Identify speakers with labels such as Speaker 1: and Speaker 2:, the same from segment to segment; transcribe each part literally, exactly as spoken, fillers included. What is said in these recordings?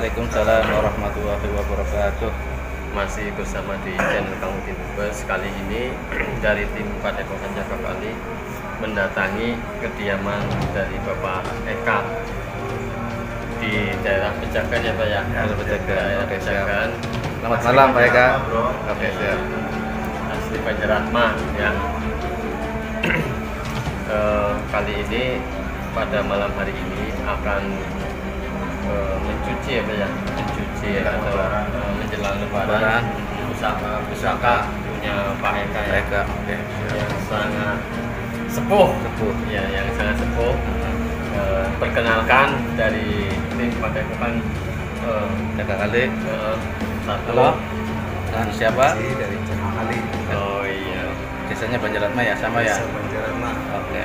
Speaker 1: Waalaikumsalam warahmatullahi wabarakatuh.
Speaker 2: Masih bersama di channel Kang Udin Bus. Kali ini dari tim Padepokan Jaga Kali mendatangi kediaman dari Bapak Eka di daerah Pejagan ya Pak ya?
Speaker 1: Ya, Pejagan.
Speaker 2: Daerah
Speaker 1: Oke,
Speaker 2: Pejagan.
Speaker 1: Selamat malam Pak Eka.
Speaker 2: Oke, siap. Asli Banjaratma ya. Eh, kali ini pada malam hari ini akan eh, mencuci ya Pak ya? Mencuci atau eh, menjelang lebaran pusaka pusaka punya Pak Eka ya.
Speaker 1: Pak Eka. Oke.
Speaker 2: Yang sangat sepuh,
Speaker 1: Sepuh.
Speaker 2: ya yang sangat sepuh. Eh, perkenalkan dari tim Padepokan eh,
Speaker 1: Jaga Kali.
Speaker 2: eh, satu.
Speaker 1: Halo. Dengan siapa?
Speaker 3: dari Jaga Kali.
Speaker 2: Oh iya.
Speaker 1: Desanya Banjaratma ya, sama ya.
Speaker 3: Desa Banjaratma.
Speaker 1: Oke.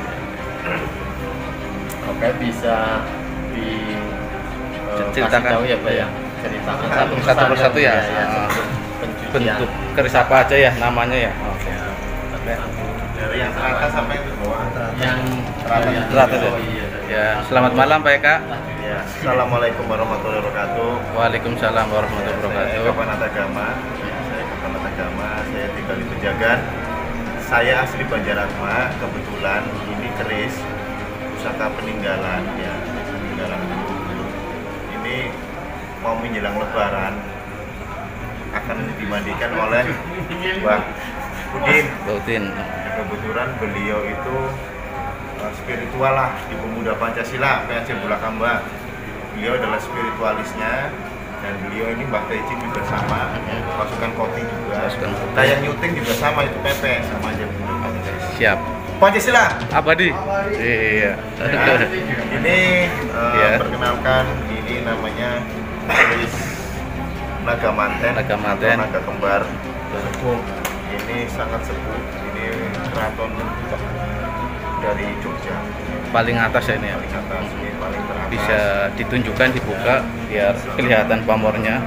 Speaker 2: Oke, bisa di eh,
Speaker 1: Ceritakan.
Speaker 2: kasih tahu ya Pak ya. Ceritakan
Speaker 1: Satu satu persatu ya.
Speaker 2: ya,
Speaker 1: Ah.
Speaker 2: pencucian.
Speaker 1: Bentuk keris apa aja ya namanya ya. Oke.
Speaker 3: Dari yang teratas sampai ke bawah.
Speaker 2: Yang
Speaker 3: Teratas.
Speaker 2: yang-
Speaker 1: Teratas ya?
Speaker 2: oh, iya.
Speaker 1: Ya, selamat malam Pak Eka.
Speaker 3: Ya, Assalamualaikum warahmatullahi wabarakatuh.
Speaker 1: Waalaikumsalam warahmatullahi
Speaker 3: Saya
Speaker 1: wabarakatuh.
Speaker 3: Eka Panatagama. Saya Eka Panatagama. Saya tinggal di Pejagan. Saya asli Banjaratma. Kebetulan ini keris pusaka peninggalan ya, peninggalan dulu. Ini mau menjelang Lebaran akan dimandikan oleh Mbah Udin.
Speaker 1: Bautin.
Speaker 3: Kebetulan beliau itu uh, spiritual lah di pemuda Pancasila P A C Bulakamba. Beliau adalah spiritualisnya dan beliau ini Mbak Teji juga sama, pasukan Kopi juga.
Speaker 1: Pasukan Kopi.
Speaker 3: Nah yang nyuting juga sama, itu P P sama aja.
Speaker 1: Oke, siap.
Speaker 3: Pancasila.
Speaker 1: Abadi. Iya.
Speaker 3: Nah, ini uh,
Speaker 1: Iya.
Speaker 3: perkenalkan, ini namanya keris naga manten,
Speaker 1: Naga manten.
Speaker 3: atau naga kembar sepuh. Ini sangat sepuh. Ini keraton dari Jogja.
Speaker 1: Paling atas ya ini ya.
Speaker 3: Paling atas, ini paling teratas.
Speaker 1: Bisa ditunjukkan, dibuka biar kelihatan pamornya.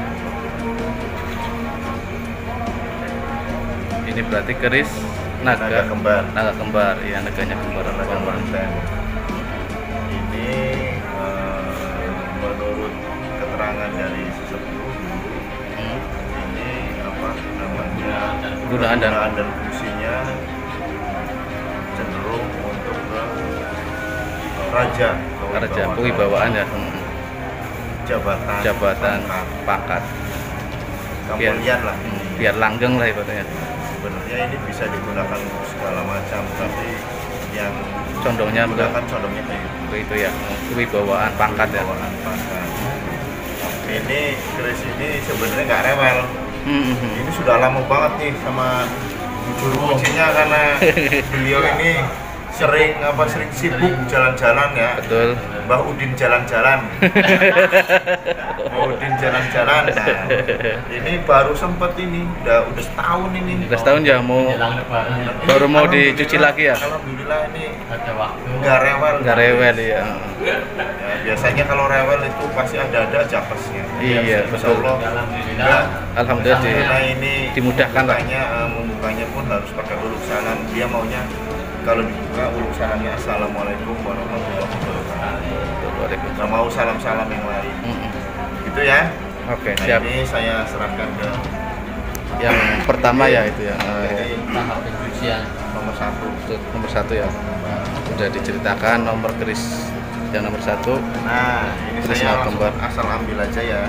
Speaker 1: Ini berarti keris naga,
Speaker 3: Naga kembar.
Speaker 1: naga kembar, ya naganya kembar.
Speaker 3: Naga
Speaker 1: Pamor.
Speaker 3: manten. Ini eh, menurut keterangan dari sesepuh dulu,
Speaker 1: Hmm.
Speaker 3: ini apa namanya
Speaker 1: Gunaan dan
Speaker 3: penggunaan dan fungsinya cenderung untuk ke raja,
Speaker 1: raja kewibawaan ya. Hmm.
Speaker 3: jabatan,
Speaker 1: Jabatan,
Speaker 3: pangkat,
Speaker 1: pangkat, biar,
Speaker 3: kemuliaan lah.
Speaker 1: hmm, biar langgeng lah ibaratnya.
Speaker 3: Sebenarnya ini bisa digunakan untuk segala macam, tapi yang
Speaker 1: Condongnya ke
Speaker 3: digunakan condongnya kayak gitu.
Speaker 1: ke itu ya, kewibawaan pangkat ya.
Speaker 3: Bawaan pangkat. Ini keris ini sebenarnya nggak rewel.
Speaker 1: Hmm, hmm, hmm.
Speaker 3: Ini sudah lama banget nih sama juru kuncinya karena beliau ini sering apa sering sibuk jalan-jalan ya.
Speaker 1: Betul.
Speaker 3: Mbah Udin jalan-jalan. Mbah Udin jalan-jalan. Nah, ini baru sempet ini, udah udah setahun ini.
Speaker 1: Udah setahun ya mau
Speaker 2: Menjelang lebaran ya.
Speaker 3: Ini
Speaker 1: baru mau
Speaker 3: alhamdulillah-
Speaker 1: dicuci lagi ya?
Speaker 3: Alhamdulillah ini
Speaker 2: Ada waktu.
Speaker 3: nggak rewel.
Speaker 1: nggak rewel ya.
Speaker 3: Ya, biasanya kalau rewel itu pasti ada-ada japesnya.
Speaker 1: Iya,
Speaker 3: Insya
Speaker 1: betul.
Speaker 3: Allah.
Speaker 2: Alhamdulillah.
Speaker 1: Alhamdulillah di
Speaker 3: Karena ini
Speaker 1: dimudahkan lah.
Speaker 3: membukanya, eh, membukanya pun harus pakai uluk salam. Dia maunya kalau dibuka uluk salamnya assalamualaikum warahmatullahi wabarakatuh. Nggak mau salam-salam yang lain.
Speaker 1: Hmm, hmm.
Speaker 3: Gitu ya.
Speaker 1: Oke,
Speaker 3: Nah,
Speaker 1: siap.
Speaker 3: ini saya serahkan ke
Speaker 1: Yang pertama ya itu ya.
Speaker 3: ini
Speaker 2: Tahap pencucian.
Speaker 3: nomor satu.
Speaker 1: Itu nomor satu ya. Sudah diceritakan nomor keris yang nomor satu.
Speaker 3: Nah, ini
Speaker 1: Keris
Speaker 3: saya
Speaker 1: naga
Speaker 3: langsung
Speaker 1: kembar.
Speaker 3: asal ambil aja ya.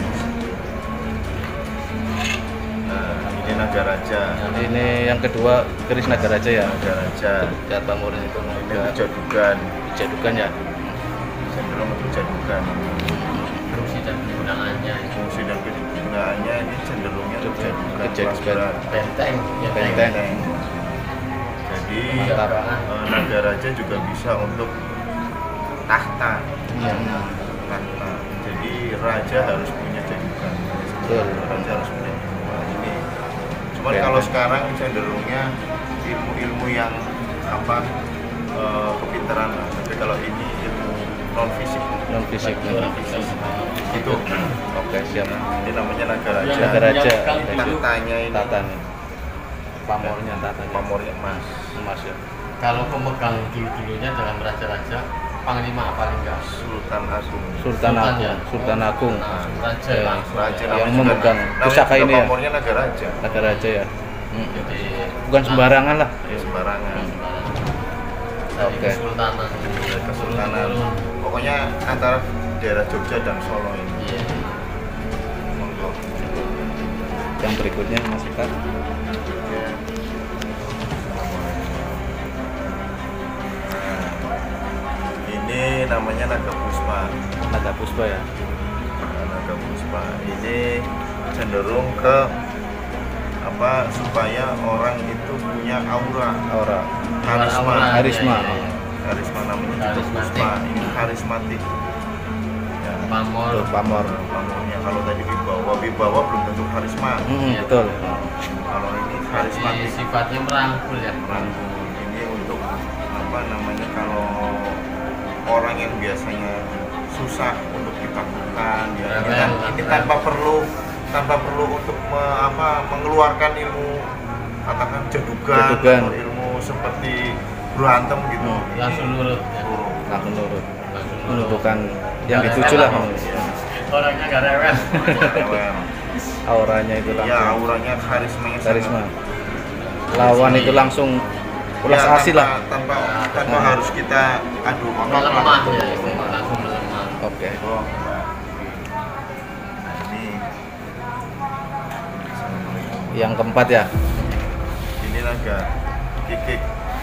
Speaker 3: Nah, ini naga raja.
Speaker 1: Ini yang kedua keris naga raja ya.
Speaker 3: Naga raja.
Speaker 1: Lihat pamornya itu
Speaker 3: Ini
Speaker 1: naga
Speaker 3: jadukan.
Speaker 1: jadukan ya.
Speaker 3: Cenderung untuk jadukan.
Speaker 2: Fungsi dan penggunaannya.
Speaker 3: Fungsi dan kegunaannya ini cenderungnya untuk jadukan.
Speaker 1: Kelas
Speaker 3: kelas berat.
Speaker 2: Benteng. Ya,
Speaker 1: Benteng.
Speaker 3: Jadi
Speaker 1: Mantap.
Speaker 3: eh, naga raja juga bisa untuk tahta.
Speaker 1: Iya.
Speaker 3: Tahta. Jadi raja harus punya jadukan.
Speaker 1: Betul.
Speaker 3: Raja harus punya jadukan. Ini. Cuman
Speaker 1: Benteng.
Speaker 3: kalau sekarang cenderungnya ilmu-ilmu yang apa eh, kepintaran. lah. Tapi kalau ini ilmu non fisik.
Speaker 1: Non fisik.
Speaker 3: Itu.
Speaker 1: Oke, siap.
Speaker 3: Ini namanya naga raja.
Speaker 1: Naga raja.
Speaker 3: Tahtanya ini
Speaker 1: Tatan. Pamornya tatan.
Speaker 3: pamornya emas.
Speaker 1: Emas ya.
Speaker 2: Kalau pemegang dulu-dulunya dalam raja-raja Panglima paling enggak.
Speaker 3: Sultan Agung.
Speaker 1: Sultan Agung,
Speaker 2: ya?
Speaker 1: Sultan
Speaker 2: Oh,
Speaker 1: Agung.
Speaker 2: Sultan. Raja
Speaker 1: Ya.
Speaker 2: langsung.
Speaker 3: Raja
Speaker 2: ya.
Speaker 1: Yang
Speaker 3: namanya
Speaker 1: memegang
Speaker 3: juga-
Speaker 1: pusaka
Speaker 3: namanya
Speaker 1: ini
Speaker 3: juga
Speaker 1: ya?
Speaker 3: pamornya naga raja.
Speaker 1: Naga Raja ya. Hmm.
Speaker 2: Jadi
Speaker 1: Bukan sembarangan lah.
Speaker 3: Ya, sembarangan.
Speaker 2: Dari
Speaker 1: Oke.
Speaker 2: Kesultanan.
Speaker 3: Ya, Kesultanan.
Speaker 2: Turun.
Speaker 3: Pokoknya antara daerah Jogja dan Solo ini.
Speaker 2: Iya.
Speaker 3: Monggo.
Speaker 1: Yang berikutnya Mas Eka.
Speaker 3: Ya. Ini namanya naga puspa.
Speaker 1: Naga Puspa ya.
Speaker 3: Naga puspa ini cenderung ke apa supaya orang itu punya aura,
Speaker 1: Aura.
Speaker 3: karisma,
Speaker 2: Aura,
Speaker 1: Karisma.
Speaker 2: iya, iya.
Speaker 3: karisma namanya naga
Speaker 2: Karismatik.
Speaker 3: puspa. Ini karismatik. Ya.
Speaker 2: Pamor.
Speaker 1: Tuh, pamor.
Speaker 3: Pamornya kalau tadi wibawa, wibawa belum tentu karisma.
Speaker 1: Hmm,
Speaker 2: Iya.
Speaker 1: betul.
Speaker 3: Kalau ini
Speaker 2: Jadi
Speaker 3: karismatik.
Speaker 2: sifatnya merangkul ya.
Speaker 3: Merangkul. Ini untuk apa namanya kalau orang yang biasanya susah untuk ditaklukkan ya ini,
Speaker 2: Rewel,
Speaker 3: tan- ini
Speaker 2: rewel.
Speaker 3: tanpa perlu tanpa perlu untuk me- apa mengeluarkan ilmu katakan jadugan,
Speaker 1: Jadugan.
Speaker 3: atau ilmu seperti berantem gitu.
Speaker 1: Hmm,
Speaker 3: Ini
Speaker 2: langsung nurut, ya.
Speaker 3: nurut.
Speaker 1: Langsung nurut.
Speaker 2: Langsung nurut.
Speaker 1: Menentukan yang
Speaker 2: Nggak
Speaker 1: dituju
Speaker 2: rewel
Speaker 1: lah.
Speaker 3: Iya.
Speaker 2: Orangnya gak rewel.
Speaker 3: Rewel.
Speaker 1: Auranya itu
Speaker 3: Ya
Speaker 1: langsung.
Speaker 3: auranya karismanya
Speaker 1: Karisma.
Speaker 3: sangat-
Speaker 1: Lawan itu langsung ulas
Speaker 3: Ya,
Speaker 1: asih
Speaker 3: tanpa,
Speaker 1: lah.
Speaker 3: tanpa tanpa
Speaker 1: Nah.
Speaker 3: harus kita adu otot lah.
Speaker 2: Melemah ya, itu langsung melemah.
Speaker 1: Oke.
Speaker 3: Oh, Mbak. Nah, ini Assalamualaikum.
Speaker 1: Yang keempat ya.
Speaker 3: Ini naga kikik.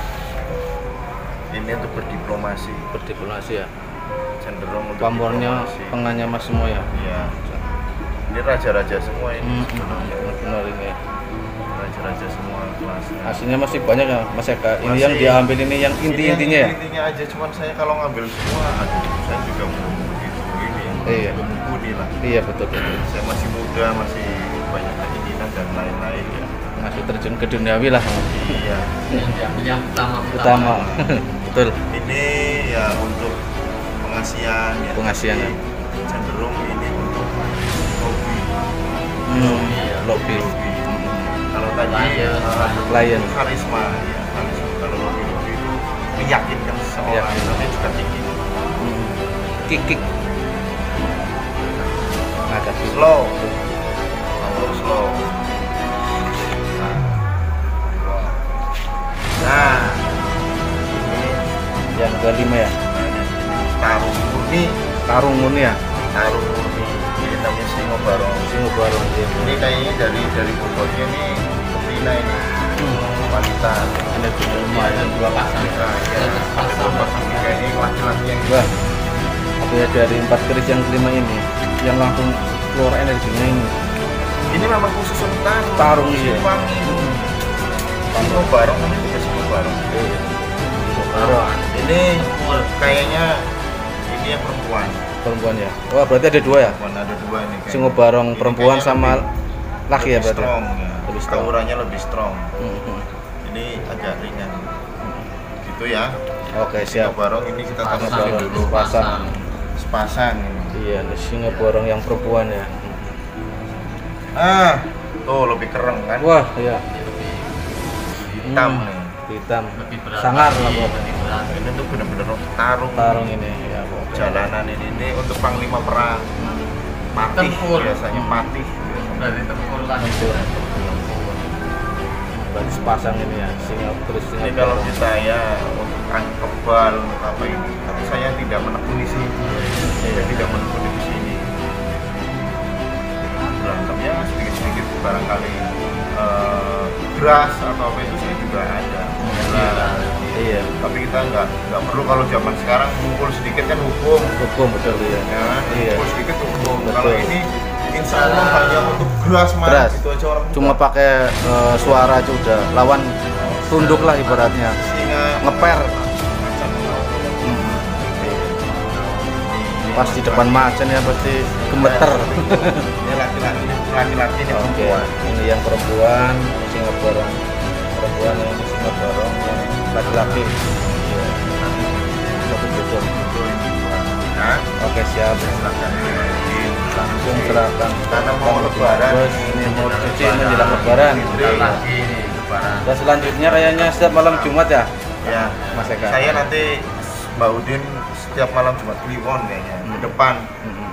Speaker 3: Ini untuk berdiplomasi,
Speaker 1: Berdiplomasi ya.
Speaker 3: cenderung untuk
Speaker 1: Pamornya
Speaker 3: diplomasi.
Speaker 1: pengannya Mas semua ya.
Speaker 3: Iya. Ini raja-raja semua ini
Speaker 1: Hmm,
Speaker 3: sebenarnya.
Speaker 1: benar ini.
Speaker 3: Raja-raja semua kelasnya.
Speaker 1: Aslinya masih banyak ya Mas Eka. Ini
Speaker 3: Masih.
Speaker 1: yang diambil ini yang
Speaker 3: Ini
Speaker 1: inti-intinya
Speaker 3: yang
Speaker 1: ya.
Speaker 3: Intinya aja, cuman saya kalau ngambil semua, aduh, saya juga belum begitu ini.
Speaker 1: Iya.
Speaker 3: Belum mumpuni lah.
Speaker 1: Iya betul betul.
Speaker 3: Saya masih muda, masih banyak keinginan dan lain-lain ya.
Speaker 1: Masih terjun ke duniawi lah.
Speaker 3: Iya.
Speaker 2: Yang diambil yang utama
Speaker 1: Utama. Betul.
Speaker 3: Ini ya untuk pengasihan ya.
Speaker 1: Pengasihan,
Speaker 3: tapi
Speaker 1: ya.
Speaker 3: cenderung ini untuk hobi.
Speaker 1: Hmm,
Speaker 2: Iya.
Speaker 1: lobby.
Speaker 3: Hobi. Kalau tadi
Speaker 2: Klien.
Speaker 3: uh,
Speaker 1: Klien.
Speaker 3: karisma ya, karisma. Kalau hobi hobi itu meyakinkan seseorang,
Speaker 1: Meyakinkan.
Speaker 3: namanya juga tinggi.
Speaker 1: Hmm. Kikik. Naga kikik.
Speaker 3: Slow. Power slow. Nah. Nah, ini
Speaker 1: Yang kelima ya.
Speaker 3: nah, ini tarung murni,
Speaker 1: Tarung murni ya.
Speaker 3: tarung murni. Ini namanya singo barong.
Speaker 1: Singo barong.
Speaker 3: Ini kayaknya dari dari fotonya ini betina ini wanita.
Speaker 1: Ada juga
Speaker 2: Iya, ada
Speaker 1: lumayan.
Speaker 2: dua pasang.
Speaker 3: Nah, ya,
Speaker 2: Ada
Speaker 3: ada dua pasang ini kayaknya laki-laki yang
Speaker 1: Wah. Apa ya dari empat keris yang kelima ini yang langsung keluar energinya ini.
Speaker 3: ini memang khusus untuk tarung.
Speaker 1: Tarung,
Speaker 3: khusus
Speaker 1: iya.
Speaker 3: wangi. Singo barong ini juga singo barong.
Speaker 1: Iya.
Speaker 2: Lawan.
Speaker 3: Ini kayaknya ini yang perempuan.
Speaker 1: Perempuan ya. Wah berarti ada dua ya.
Speaker 3: Perempuan ada dua nih. kayaknya.
Speaker 1: Singo barong
Speaker 3: Ini
Speaker 1: perempuan
Speaker 3: kayaknya
Speaker 1: sama
Speaker 3: lebih-
Speaker 1: laki ya
Speaker 3: lebih
Speaker 1: berarti.
Speaker 3: strong ya.
Speaker 1: Lebih strong.
Speaker 3: Auranya lebih strong.
Speaker 1: Hmm, hmm.
Speaker 3: Ini agak ringan. Gitu ya.
Speaker 1: Oke
Speaker 3: Singo
Speaker 1: siap.
Speaker 3: barong ini kita
Speaker 2: Pasang.
Speaker 3: taruh
Speaker 1: Barong
Speaker 3: dulu.
Speaker 1: pasang.
Speaker 3: Sepasang ini.
Speaker 1: Iya, ini singo barong yang perempuan ya.
Speaker 3: Ah, tuh lebih kereng kan?
Speaker 1: Wah, iya.
Speaker 3: Hitam
Speaker 1: Hmm,
Speaker 3: nih.
Speaker 1: hitam.
Speaker 2: Lebih berat.
Speaker 1: Sangar lah
Speaker 2: lagi,
Speaker 1: pokoknya.
Speaker 2: lebih berat.
Speaker 3: Ini tuh bener-bener tarung.
Speaker 1: Tarung ini ya, pokoknya.
Speaker 3: Jalanan ini, ini untuk panglima perang. Patih
Speaker 2: Tempur.
Speaker 3: biasanya
Speaker 1: Hmm.
Speaker 3: patih.
Speaker 2: Berarti tempur lah.
Speaker 1: Tempur. Berarti sepasang ini ya, singo terus singo
Speaker 3: Ini kalau
Speaker 1: barong.
Speaker 3: kita ya untuk angin kebal untuk apa ini, tapi saya tidak menekuni sih. Saya tidak menekuni di sini. Berantem ya sedikit-sedikit barangkali eh, beras atau apa itu saya juga ada. Beras.
Speaker 1: Iya,
Speaker 3: Tapi kita nggak nggak perlu kalau zaman sekarang mukul sedikit kan hukum.
Speaker 1: hukum betul ya.
Speaker 3: Ya, kan?
Speaker 1: Iya.
Speaker 3: Mukul sedikit hukum.
Speaker 1: Betul.
Speaker 3: Kalau ini insya Allah hanya untuk beras mah.
Speaker 1: Beras.
Speaker 3: Itu aja orang
Speaker 1: Cuma
Speaker 3: buka.
Speaker 1: pakai eh, suara aja udah lawan tunduk lah ibaratnya.
Speaker 3: Singa
Speaker 1: Ngeper. Pas di depan macan ya pasti gemeter.
Speaker 3: Ini laki-laki, ini laki-laki ini
Speaker 1: Oke,
Speaker 3: perempuan.
Speaker 1: ini yang perempuan, singo barong perempuan, ini singo barong yang laki-laki. Iya. Satu betul.
Speaker 3: Nah,
Speaker 1: Oke siap.
Speaker 3: silakan.
Speaker 1: Langsung serahkan.
Speaker 3: Karena mau lebaran.
Speaker 1: Bos, ini mau cuci menjelang lebaran.
Speaker 2: Bentar lagi nih lebaran.
Speaker 1: Dan selanjutnya kayaknya setiap malam Jumat ya,
Speaker 3: Ya,
Speaker 1: Mas Eka.
Speaker 3: saya nanti Mbak Udin setiap malam Jumat Kliwon kayaknya
Speaker 1: Hmm.
Speaker 3: di depan.
Speaker 1: Hmm.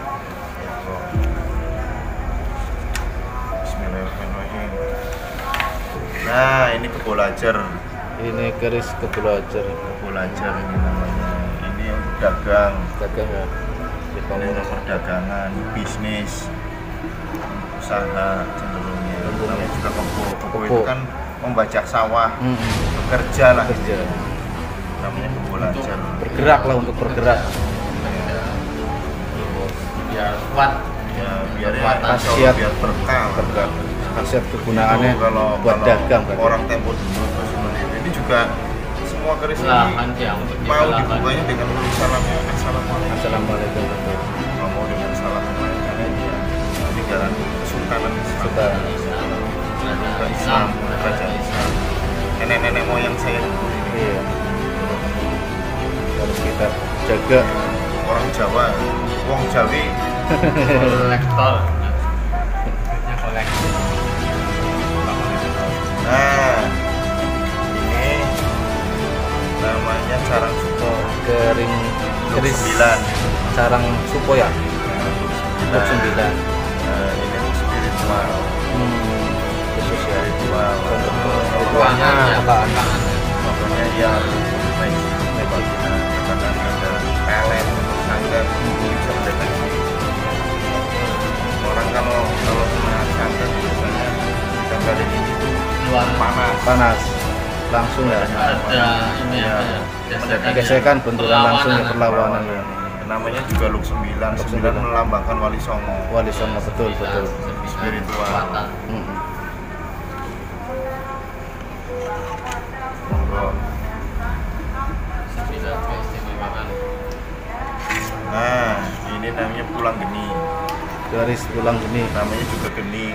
Speaker 3: Bismillahirrahmanirrahim. Nah, ini kebolajar.
Speaker 1: Ini keris kebolajar.
Speaker 3: Kebolajar ini namanya. Ini untuk dagang.
Speaker 1: Dagang ya. Di
Speaker 3: Ini
Speaker 1: bangunan.
Speaker 3: nomor dagangan, bisnis, usaha cenderungnya. Namanya juga kebo. Kebo
Speaker 1: Kebo.
Speaker 3: itu kan membajak sawah,
Speaker 1: Hmm.
Speaker 3: bekerja lah.
Speaker 1: Kerja.
Speaker 3: Namanya kebolajar.
Speaker 1: Bergerak lah, untuk bergerak.
Speaker 2: biar kuat.
Speaker 3: Ya, biar ya,
Speaker 2: Kekuatan.
Speaker 3: insya Allah
Speaker 1: Khasiat.
Speaker 3: biar berkah.
Speaker 1: Bergerak. Khasiat kegunaannya
Speaker 3: Itu kalau
Speaker 1: buat
Speaker 3: kalau
Speaker 1: dagang berarti.
Speaker 3: orang tempo dulu terus menerima. Ini juga semua keris
Speaker 2: Lahan
Speaker 3: ini
Speaker 2: ya untuk
Speaker 3: mau
Speaker 2: lahan.
Speaker 3: dibukanya dengan salamnya assalamualaikum.
Speaker 1: Assalamualaikum warahmatullahi
Speaker 3: Nggak mau dengan salam karena dia peninggalan Kesultanan Islam.
Speaker 1: wabarakatuh.
Speaker 3: Negara Islam, kerajaan Islam. Nenek-nenek moyang saya dulu ini
Speaker 1: Iya. Harus kita jaga.
Speaker 3: orang Jawa, wong Jawi.
Speaker 2: Kolektor. Duitnya kolektor.
Speaker 3: Nah, ini namanya Carang Suko.
Speaker 1: Kering
Speaker 3: Luk
Speaker 1: keris
Speaker 3: sembilan.
Speaker 1: Carang Supo ya. Luk sembilan.
Speaker 3: Nah, ini untuk spiritual.
Speaker 1: Hmm. Khusus ya.
Speaker 3: Spiritual.
Speaker 1: Ritualnya apaan?
Speaker 3: Pokoknya ya baik baik kita katakan ada pelet santet bisa mendeteksi orang kalau kalau kena santet biasanya gambar ini tuh
Speaker 2: Luar
Speaker 3: panas.
Speaker 1: Panas. Langsung ya.
Speaker 2: ada ini
Speaker 3: Ya,
Speaker 2: ya. Gesekan.
Speaker 1: Gesekan benturan langsung ya, perlawanan ya.
Speaker 3: Namanya juga Luk sembilan.
Speaker 1: Luk
Speaker 3: sembilan
Speaker 1: sembilan.
Speaker 3: melambangkan Wali Songo.
Speaker 1: Wali Songo, betul betul.
Speaker 3: Spiritual.
Speaker 2: Kekuatan.
Speaker 1: Hmm.
Speaker 3: Monggo.
Speaker 2: Sembilan keistimewaan.
Speaker 3: Nah, ini namanya Pulang Geni.
Speaker 1: Garis tulang geni.
Speaker 3: Namanya juga geni.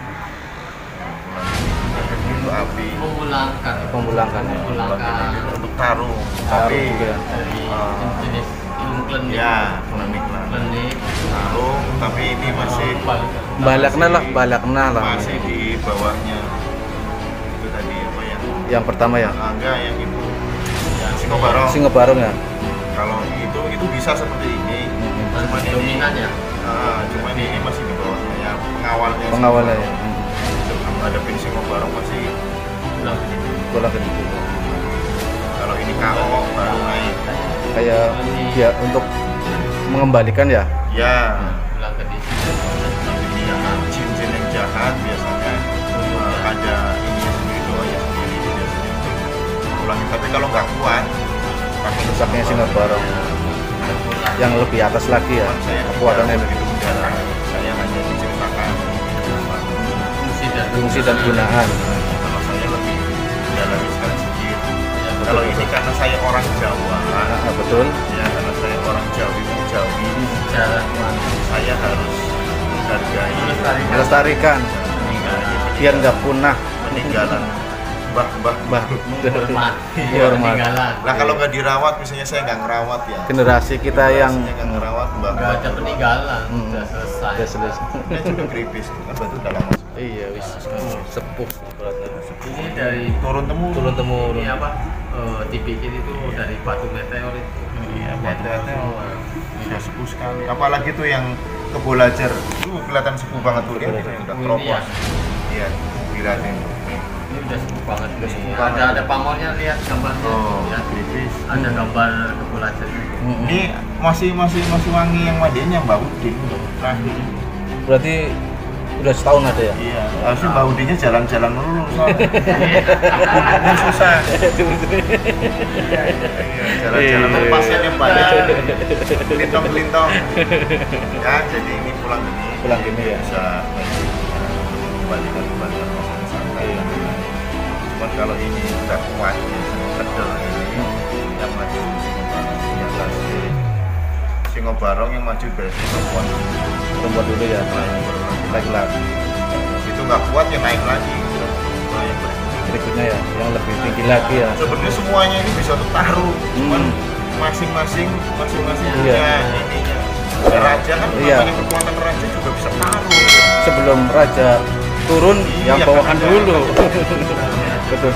Speaker 3: Pulang geni itu api.
Speaker 2: Memulangkan.
Speaker 1: Pemulangkan ya.
Speaker 3: Pulang geni
Speaker 2: Memulangkan
Speaker 3: itu untuk tarung.
Speaker 1: Taruh
Speaker 3: Tapi
Speaker 1: juga.
Speaker 2: dari
Speaker 3: Ah.
Speaker 2: jenis ilmu klinik.
Speaker 3: ya, klinik lah.
Speaker 2: Klinik.
Speaker 3: Tarung, tapi ini masih
Speaker 1: Balakna lah, balakna lah.
Speaker 3: masih di bawahnya. Itu tadi apa yang
Speaker 1: Yang pertama ya.
Speaker 3: Ah, enggak yang itu yang Singo Barong.
Speaker 1: Singo Barong ya.
Speaker 3: Kalau itu itu bisa seperti ini. Cuman ini
Speaker 2: Dominan ya.
Speaker 3: ah, cuman ini masih di bawahnya ya pengawalnya.
Speaker 1: Pengawalnya ya. Hmm.
Speaker 3: Sebelum ada pin Singo Barong masih
Speaker 2: Pulang.
Speaker 1: Tulang geni.
Speaker 3: kalau ini K O baru naik.
Speaker 1: Kayak dia untuk mengembalikan ya.
Speaker 3: Ya.
Speaker 2: Pulang ke di
Speaker 3: Ini yang jin-jin yang jahat biasanya eh, ada ini sendiri doanya sendiri biasanya untuk ulangin. Tapi kalau nggak kuat pakai
Speaker 1: Rusaknya Singo Barong. Yang lebih atas lagi ya.
Speaker 3: Cuman saya
Speaker 1: Kekuatannya
Speaker 3: tidak
Speaker 1: lebih.
Speaker 3: begitu mendalam. Saya hanya diceritakan
Speaker 2: fungsi dan
Speaker 1: Fungsi dan gunaan.
Speaker 3: kalau saya lebih mendalami sekali sedikit.
Speaker 2: Ya,
Speaker 3: Kalau ini karena saya orang Jawa,
Speaker 1: Ah, betul.
Speaker 3: ya karena saya orang Jawi, wong Jawi,
Speaker 2: sejarah
Speaker 3: saya harus menghargai
Speaker 2: melestarikan.
Speaker 1: Melestarikan
Speaker 3: menghargai
Speaker 1: biar nggak punah.
Speaker 3: peninggalan mbah-mbah.
Speaker 1: Bah.
Speaker 2: Menghormati
Speaker 1: Hormat.
Speaker 2: peninggalan.
Speaker 3: Nah kalau nggak dirawat, misalnya saya nggak ngerawat ya.
Speaker 1: Generasi kita yang
Speaker 3: Generasinya nggak ngerawat mbah.
Speaker 2: nggak ada peninggalan,
Speaker 1: Hmm.
Speaker 2: sudah selesai.
Speaker 1: udah selesai.
Speaker 3: Ini juga gripis, kan batu udah lama.
Speaker 1: Iya, wis sepuh.
Speaker 2: Ini dari
Speaker 3: Turun temurun.
Speaker 1: Turun temurun.
Speaker 2: ini apa? Eh, dibikin itu dari batu meteor itu.
Speaker 3: Iya, batu sudah sepuh sekali. Apalagi tuh yang kebolajar, itu kelihatan sepuh banget tuh dia
Speaker 1: Kebolajar.
Speaker 3: udah
Speaker 2: Oh, ini
Speaker 3: keropos.
Speaker 2: ya?
Speaker 3: Iya, dilihatin.
Speaker 2: Ini udah sepuh banget.
Speaker 3: Udah sepuh
Speaker 2: Ini
Speaker 3: banget.
Speaker 2: ada ada pamornya, lihat gambarnya.
Speaker 3: Oh,
Speaker 2: Ya.
Speaker 3: gripis.
Speaker 2: Ada gambar kebulacan itu.
Speaker 3: Ini masih masih masih wangi yang mandinya Mbak Udin terakhir.
Speaker 1: Berarti udah setahun ada ya?
Speaker 3: Iya, harusnya Mbak Udinnya jalan-jalan dulu soalnya. Ini susah. Iya, jalan-jalan
Speaker 1: Iya.
Speaker 3: pasnya banyak. Lintong-lintong. Ya, jadi ini pulang gini.
Speaker 1: Pulang gini ya.
Speaker 3: Bisa kembalikan kembalikan masalah santai. Cuman kalau ini udah kuat ya, kedel ini yang maju yang lagi Singo Barong yang maju berarti perempuan.
Speaker 1: Perempuan dulu ya. Laki-laki.
Speaker 3: Itu nggak kuat ya naik lagi. Nah, yang berikutnya.
Speaker 1: Berikutnya ya, yang lebih tinggi lagi ya.
Speaker 3: Sebenarnya semuanya ini bisa tertaruh, cuman
Speaker 1: Hmm.
Speaker 3: masing-masing masing-masing
Speaker 1: Iya.
Speaker 3: punya ininya. Ya, raja kan
Speaker 1: Iya.
Speaker 3: namanya kekuatan raja juga bisa taruh.
Speaker 1: Sebelum raja turun, yang
Speaker 3: Iya,
Speaker 1: bawahan
Speaker 3: kan ada-
Speaker 1: dulu.
Speaker 3: kan ada-
Speaker 1: Betul.
Speaker 2: Iya, Pak.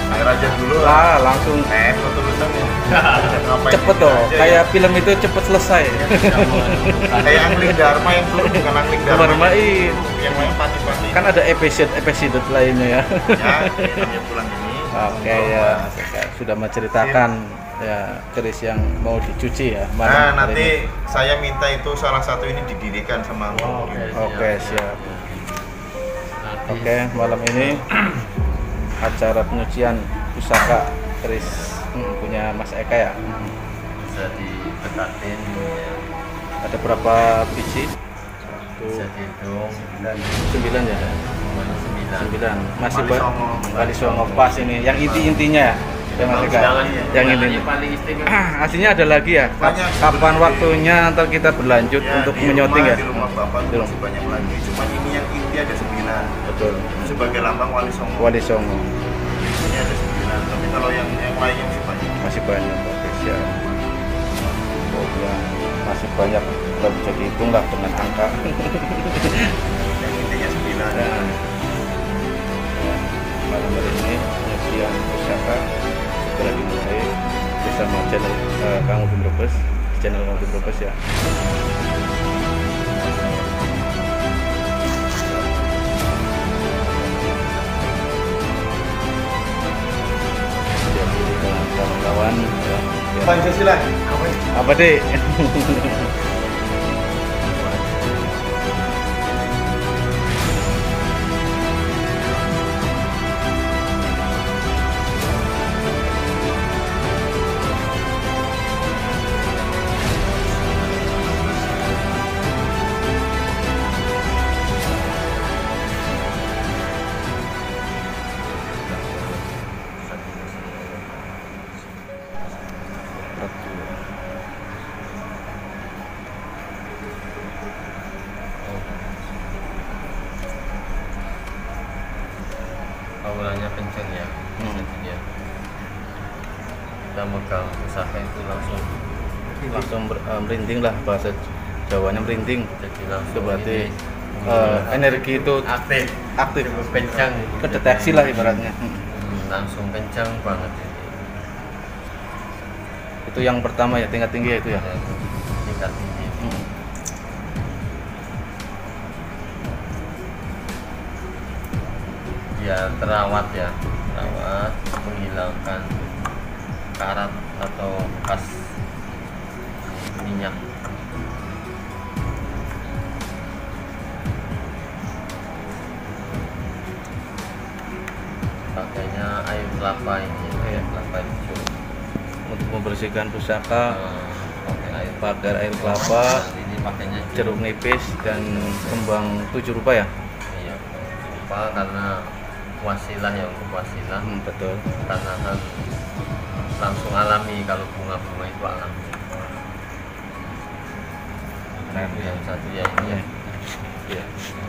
Speaker 3: air aja dulu lah.
Speaker 1: lah langsung
Speaker 3: Eh, foto tulisannya. Ngapain
Speaker 1: cepet
Speaker 3: ini
Speaker 1: toh,
Speaker 3: aja ya?
Speaker 1: kayak film itu cepet selesai.
Speaker 3: Kayak Angling Dharma yang turun bukan Angling Dharma.
Speaker 1: Dharma, iya.
Speaker 3: Yang lain pati-pati.
Speaker 1: Kan ada episode episode lainnya ya.
Speaker 3: Ya, ini pulang ini.
Speaker 1: Oke ya, sudah menceritakan ya keris yang mau dicuci ya.
Speaker 3: Nah,
Speaker 1: malam hari
Speaker 3: nanti
Speaker 1: ini.
Speaker 3: saya minta itu salah satu ini didirikan sama
Speaker 2: Oh,
Speaker 3: Om.
Speaker 2: oke.
Speaker 1: Oke siap.
Speaker 2: Nanti
Speaker 1: Oke malam ini acara penyucian pusaka keris hmm, punya Mas Eka ya. Hmm.
Speaker 2: bisa didekatin ya.
Speaker 1: Ada berapa biji?
Speaker 2: Bisa
Speaker 1: Satu,
Speaker 2: dihitung dan
Speaker 1: sembilan ya.
Speaker 2: semuanya sembilan.
Speaker 1: Sembilan. Masih
Speaker 3: Wali
Speaker 1: ba-
Speaker 3: Songo.
Speaker 1: Wali Songo pas ini. Yang inti-intinya ya. Ya Mas Eka.
Speaker 2: Undangan-
Speaker 1: Yang
Speaker 2: undangannya
Speaker 1: intinya.
Speaker 2: paling istimewa.
Speaker 1: Ah, aslinya ada lagi ya. Kap-
Speaker 3: Banyak
Speaker 1: Kapan
Speaker 3: sebenarnya.
Speaker 1: waktunya ntar kita berlanjut
Speaker 3: Ya,
Speaker 1: untuk
Speaker 3: di
Speaker 1: menyouting
Speaker 3: rumah,
Speaker 1: ya.
Speaker 3: Di rumah Bapak
Speaker 1: Di
Speaker 3: itu
Speaker 1: rumah.
Speaker 3: masih banyak lagi. Cuma ini yang inti ada sembilan.
Speaker 1: Betul.
Speaker 3: Sebagai lambang Wali Songo.
Speaker 1: Wali Songo
Speaker 3: Ini ada sembilan. Tapi kalau yang yang lainnya masih banyak.
Speaker 1: masih banyak. Oke siap. Oh ya, masih banyak. Kita bisa dihitung lah dengan angka.
Speaker 3: Yang intinya sembilan.
Speaker 1: Ya. Ya, malam hari ini penyucian pusaka segera dimulai bersama channel uh, Kang Udin Brebes, channel Kang Udin Brebes ya. Jadi dengan kawan-kawan ya, ya.
Speaker 3: Pancasila. Apa?
Speaker 1: Apa deh?
Speaker 2: Auranya kenceng ya.
Speaker 1: Hmm.
Speaker 2: Jadinya kita megang pusaka itu langsung
Speaker 1: Langsung ber- eh, merinding lah, bahasa Jawanya merinding.
Speaker 2: jadi langsung
Speaker 1: Itu berarti
Speaker 2: ini,
Speaker 1: eh, energi itu
Speaker 2: aktif
Speaker 1: aktif,
Speaker 2: cukup kencang,
Speaker 1: kedeteksi lah ibaratnya. Hmm.
Speaker 2: Hmm, langsung kencang banget ini.
Speaker 1: Itu yang pertama ya, tingkat tinggi ya itu ya.
Speaker 2: Dan tingkat tinggi.
Speaker 1: Hmm.
Speaker 2: Dia terawat ya, terawat menghilangkan karat atau bekas minyak. Pakainya air kelapa ini, air kelapa hijau.
Speaker 1: Untuk membersihkan pusaka
Speaker 2: Nah, pakai air
Speaker 1: pakai air kelapa,
Speaker 2: Dan ini pakainya
Speaker 1: jeruk nipis dan kembang tujuh rupa ya.
Speaker 2: Iya, lupa karena wasilah ya, untuk wasilah.
Speaker 1: Hmm, betul.
Speaker 2: Karena kan langsung alami, kalau bunga-bunga itu alami. Nah, itu yang satu ya ini ya.
Speaker 1: Iya.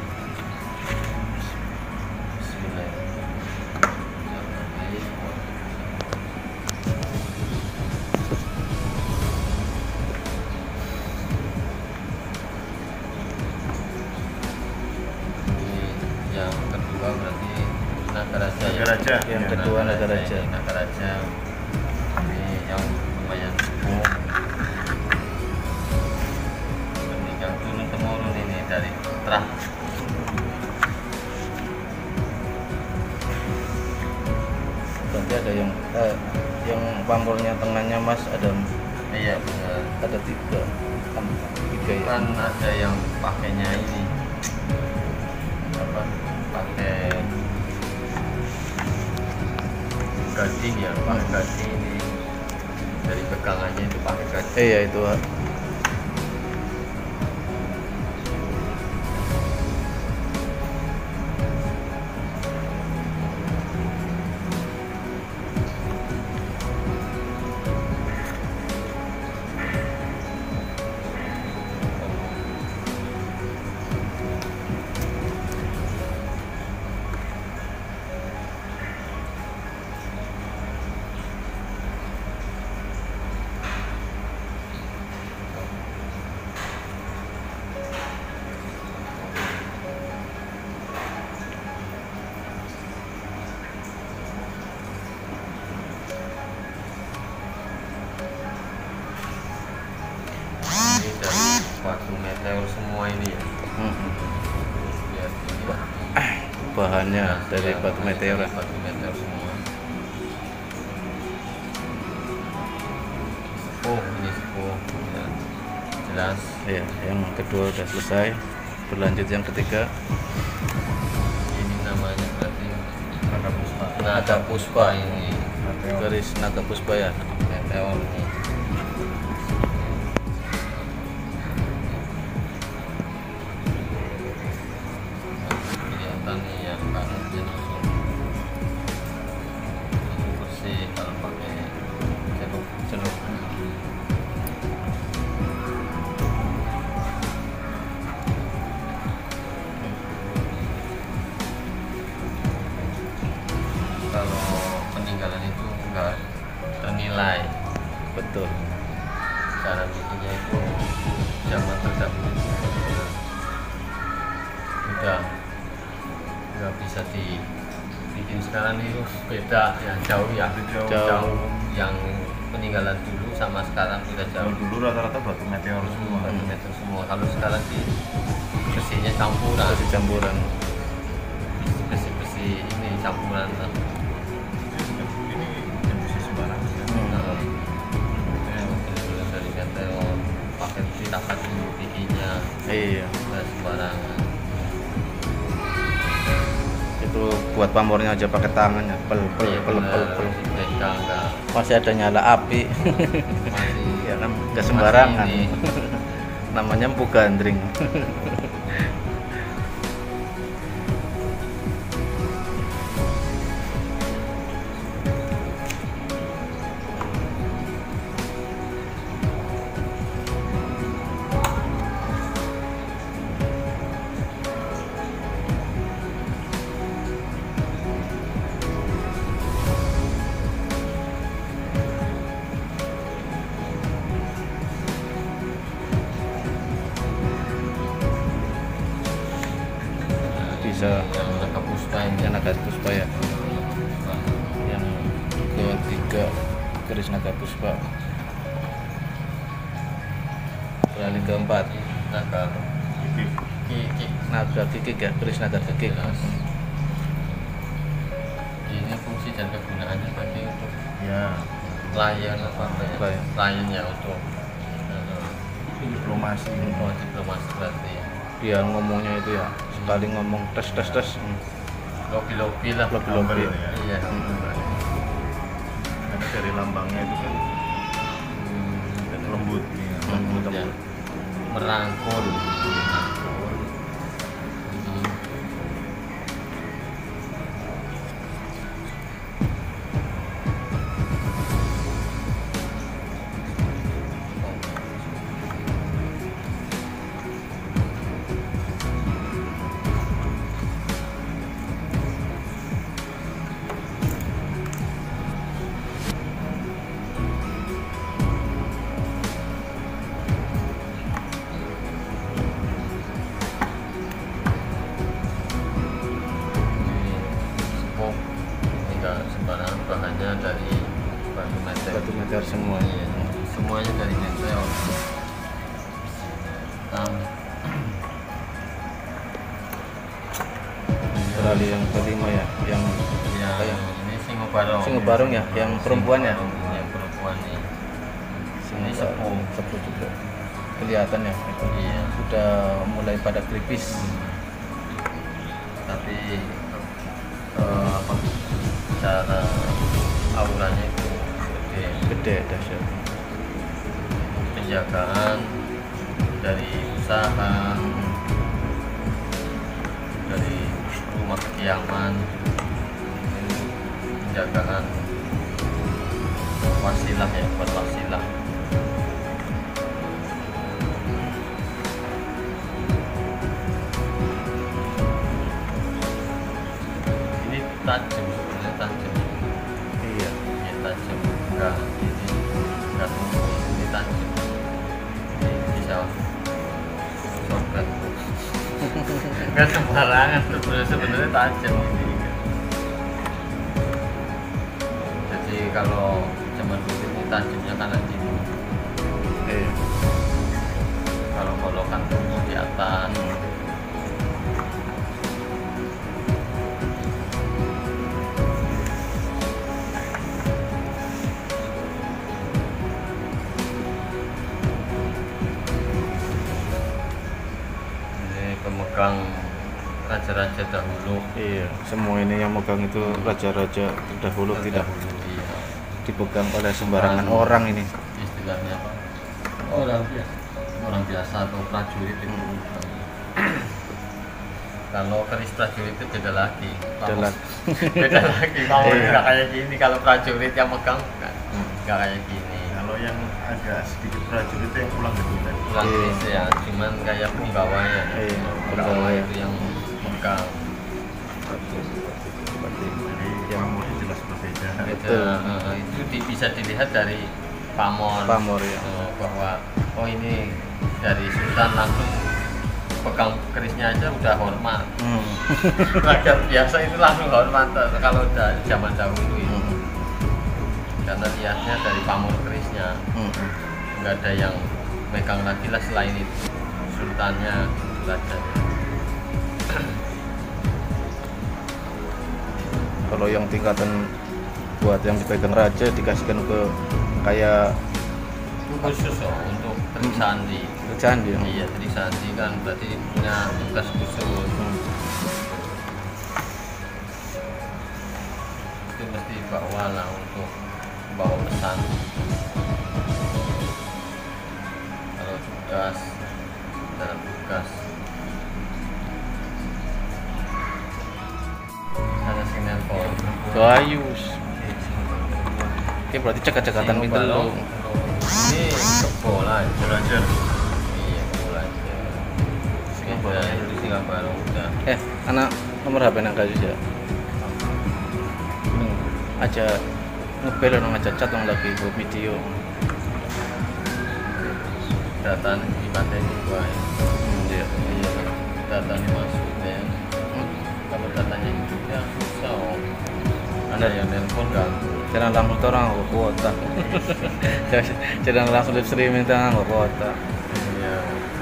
Speaker 2: Ini yang kedua berarti Nagaraja ya.
Speaker 3: Nagaraja.
Speaker 1: Yang
Speaker 3: Ya,
Speaker 1: kedua Nagaraja.
Speaker 2: ini Nagaraja. Ini yang lumayan sepuh. Ini yang turun temurun ini dari terah.
Speaker 1: Berarti ada yang eh, yang pamornya tengahnya Mas ada
Speaker 2: Iya benar.
Speaker 1: ada tiga, Am- tiga ya.
Speaker 2: Kan ada yang pakainya ini apa? Pakai gading ya, pakai gading ini dari pegangannya itu pakai gading.
Speaker 1: Eh ya itu. bahannya
Speaker 2: Nah,
Speaker 1: dari
Speaker 2: ya,
Speaker 1: batu meteor.
Speaker 2: dari batu meteor semua. Sepuh, ini sepuh ya, jelas.
Speaker 1: Iya, yang kedua udah selesai. Berlanjut yang ketiga.
Speaker 2: Ini namanya berarti
Speaker 3: Naga Puspa.
Speaker 2: Naga Puspa ini
Speaker 3: Meteor.
Speaker 1: Garis naga puspa ya.
Speaker 2: meteor ini. Kelihatan nih yang kanannya langsung langsung bersih kalau pakai ceruk
Speaker 1: Jeruk.
Speaker 2: kalau peninggalan itu enggak ternilai.
Speaker 1: Betul.
Speaker 2: Cara bikinnya itu zaman terdahulu udah nggak bisa dibikin sekarang itu beda ya, jauh ya,
Speaker 3: Jauh.
Speaker 1: Jauh.
Speaker 2: yang peninggalan dulu sama sekarang udah
Speaker 3: Kalau
Speaker 2: jauh.
Speaker 3: dulu rata-rata batu meteor semua.
Speaker 2: Batu meteor semua. Kalau sekarang sih besinya campuran,
Speaker 1: Masih campuran.
Speaker 2: besi-besi ini campuran lah.
Speaker 3: Ini bukan besi sembarang ya.
Speaker 2: Nah, betul-betul dari meteor pakai titapan dulu bikinnya,
Speaker 1: Iya.
Speaker 2: nggak sembarangan.
Speaker 1: Itu buat pamornya aja pakai tangannya. Pel pel
Speaker 2: Iya,
Speaker 1: pel pel
Speaker 2: bener.
Speaker 1: pel.
Speaker 2: Si Beka nggak
Speaker 1: Masih ada nyala api.
Speaker 2: masih
Speaker 1: Ya kan nggak
Speaker 2: masih
Speaker 1: sembarangan.
Speaker 2: ini.
Speaker 1: Namanya empu gandring. Bisa
Speaker 2: yang Naga Puspa ini
Speaker 1: yang naga puspa ya. Yang ketiga garis naga puspa. Beralih keempat
Speaker 2: naga
Speaker 3: Ini
Speaker 2: kiki.
Speaker 1: naga kikik ya, garis naga kikik.
Speaker 2: Jelas. Ini fungsi dan kegunaannya tadi untuk
Speaker 3: ya
Speaker 2: layan apa namanya?
Speaker 1: Layan.
Speaker 2: Layan ya untuk uh,
Speaker 3: diplomasi.
Speaker 2: untuk diplomasi berarti
Speaker 1: Dia ngomongnya itu ya, sekali ngomong tes tes tes. Hmm.
Speaker 2: lobby-lobby lah.
Speaker 1: Lobby.
Speaker 3: Lambel ya.
Speaker 2: Iya.
Speaker 3: Karena dari lambangnya itu kan
Speaker 2: Hmm,
Speaker 3: lembut. Ya.
Speaker 1: Lembut,
Speaker 2: ya.
Speaker 1: lembut.
Speaker 2: Merangkul. Merangkul. Hmm. Ini sepuh. Ini enggak sembarangan, bahannya dari batu meteor.
Speaker 1: Batu meteor semua.
Speaker 2: Iya, semuanya dari meteor. Hitam.
Speaker 1: Beralih yang kelima ya, yang
Speaker 2: Ya,
Speaker 1: apa ya?
Speaker 2: ini singo barong.
Speaker 1: Singo barong ya, yang perempuan ya?
Speaker 2: Yang perempuan nih. Ini
Speaker 1: Singo
Speaker 2: sepuh.
Speaker 1: sepuh juga. Kelihatan ya, itu
Speaker 2: Iya.
Speaker 1: udah mulai pada kripis.
Speaker 2: Tapi eh, apa? Cara auranya itu gede.
Speaker 1: Gede dahsyat.
Speaker 2: Penjagaan dari usaha, dari rumah kediaman, ini penjagaan wasilah ya, buat wasilah. Ini tajam, sebenarnya tajam.
Speaker 1: Iya.
Speaker 2: Ini tajam, enggak ini enggak tumpul, ini tajam. Ini bisa sobek. Enggak sembarangan sebenarnya, sebenarnya tajam ini. Jadi kalau zaman dulu ini tajamnya kanan kiri.
Speaker 1: Iya.
Speaker 2: Kalau golokan tumpul di atas. dipegang raja-raja dahulu.
Speaker 1: Iya, semua ini yang megang itu raja-raja terdahulu, tidak
Speaker 2: Iya.
Speaker 1: dipegang oleh sembarangan
Speaker 2: Bukan
Speaker 1: orang ini.
Speaker 2: Istilahnya apa? Orang biasa, orang biasa atau prajurit itu. Kalau keris prajurit itu beda lagi.
Speaker 1: Adalah
Speaker 2: Beda lagi. Mau
Speaker 1: Iya.
Speaker 2: nggak kayak gini. Kalau prajurit yang megang nggak nggak kayak gini.
Speaker 3: Kalau yang agak sedikit prajurit itu yang pulang ke kita.
Speaker 2: Pulang
Speaker 1: Iya.
Speaker 2: keris ya, cuman kayak penggawanya.
Speaker 1: Iya,
Speaker 2: Penggawa
Speaker 1: penggawa.
Speaker 2: itu yang megang.
Speaker 1: seperti
Speaker 3: Jadi yang pamornya jelas berbeda.
Speaker 2: Beda. Eh, itu di- bisa dilihat dari pamor.
Speaker 1: pamor ya.
Speaker 2: Oh, bahwa oh ini dari sultan langsung pegang kerisnya aja udah hormat.
Speaker 1: Hmm.
Speaker 2: Rakyat biasa itu langsung hormat kalau udah zaman dahulu itu.
Speaker 1: Hmm.
Speaker 2: Karena lihatnya dari pamor kerisnya,
Speaker 1: Hmm.
Speaker 2: nggak ada yang megang lagi lah selain itu, sultannya, rajanya.
Speaker 1: Kalau yang tingkatan buat yang dipegang raja dikasihkan ke kayak
Speaker 2: Itu khusus loh untuk trik sandi.
Speaker 1: candi.
Speaker 2: Iya, trik sandi kan berarti punya tugas khusus.
Speaker 1: Hmm.
Speaker 2: Itu mesti bawa lah untuk bawa pesan. Kalau tugas dalam tugas sana sing nelpon.
Speaker 1: Gayus. Oke, berarti cekak-cekatan
Speaker 2: Sing
Speaker 1: pinter
Speaker 2: balong.
Speaker 1: lu.
Speaker 2: Ini kebol aja.
Speaker 3: Belajar.
Speaker 2: Iya, kebol aja. Sing balong itu sing balong udah.
Speaker 1: Eh, anak nomor H P nang Gayus ya. Hmm. Aja ngebel nang aja chat nang lagi buat video.
Speaker 2: Data di pantai ini gua ya.
Speaker 1: Hmm, iya.
Speaker 2: Iya, datanya masuk ya.
Speaker 1: Hmm.
Speaker 2: Kalau datanya itu ya susah. Oh. Ada yang nelpon ganggu.
Speaker 1: Jangan langsung orang nggak kuota. Jangan langsung live streaming tangan nggak kuota.
Speaker 2: Iya.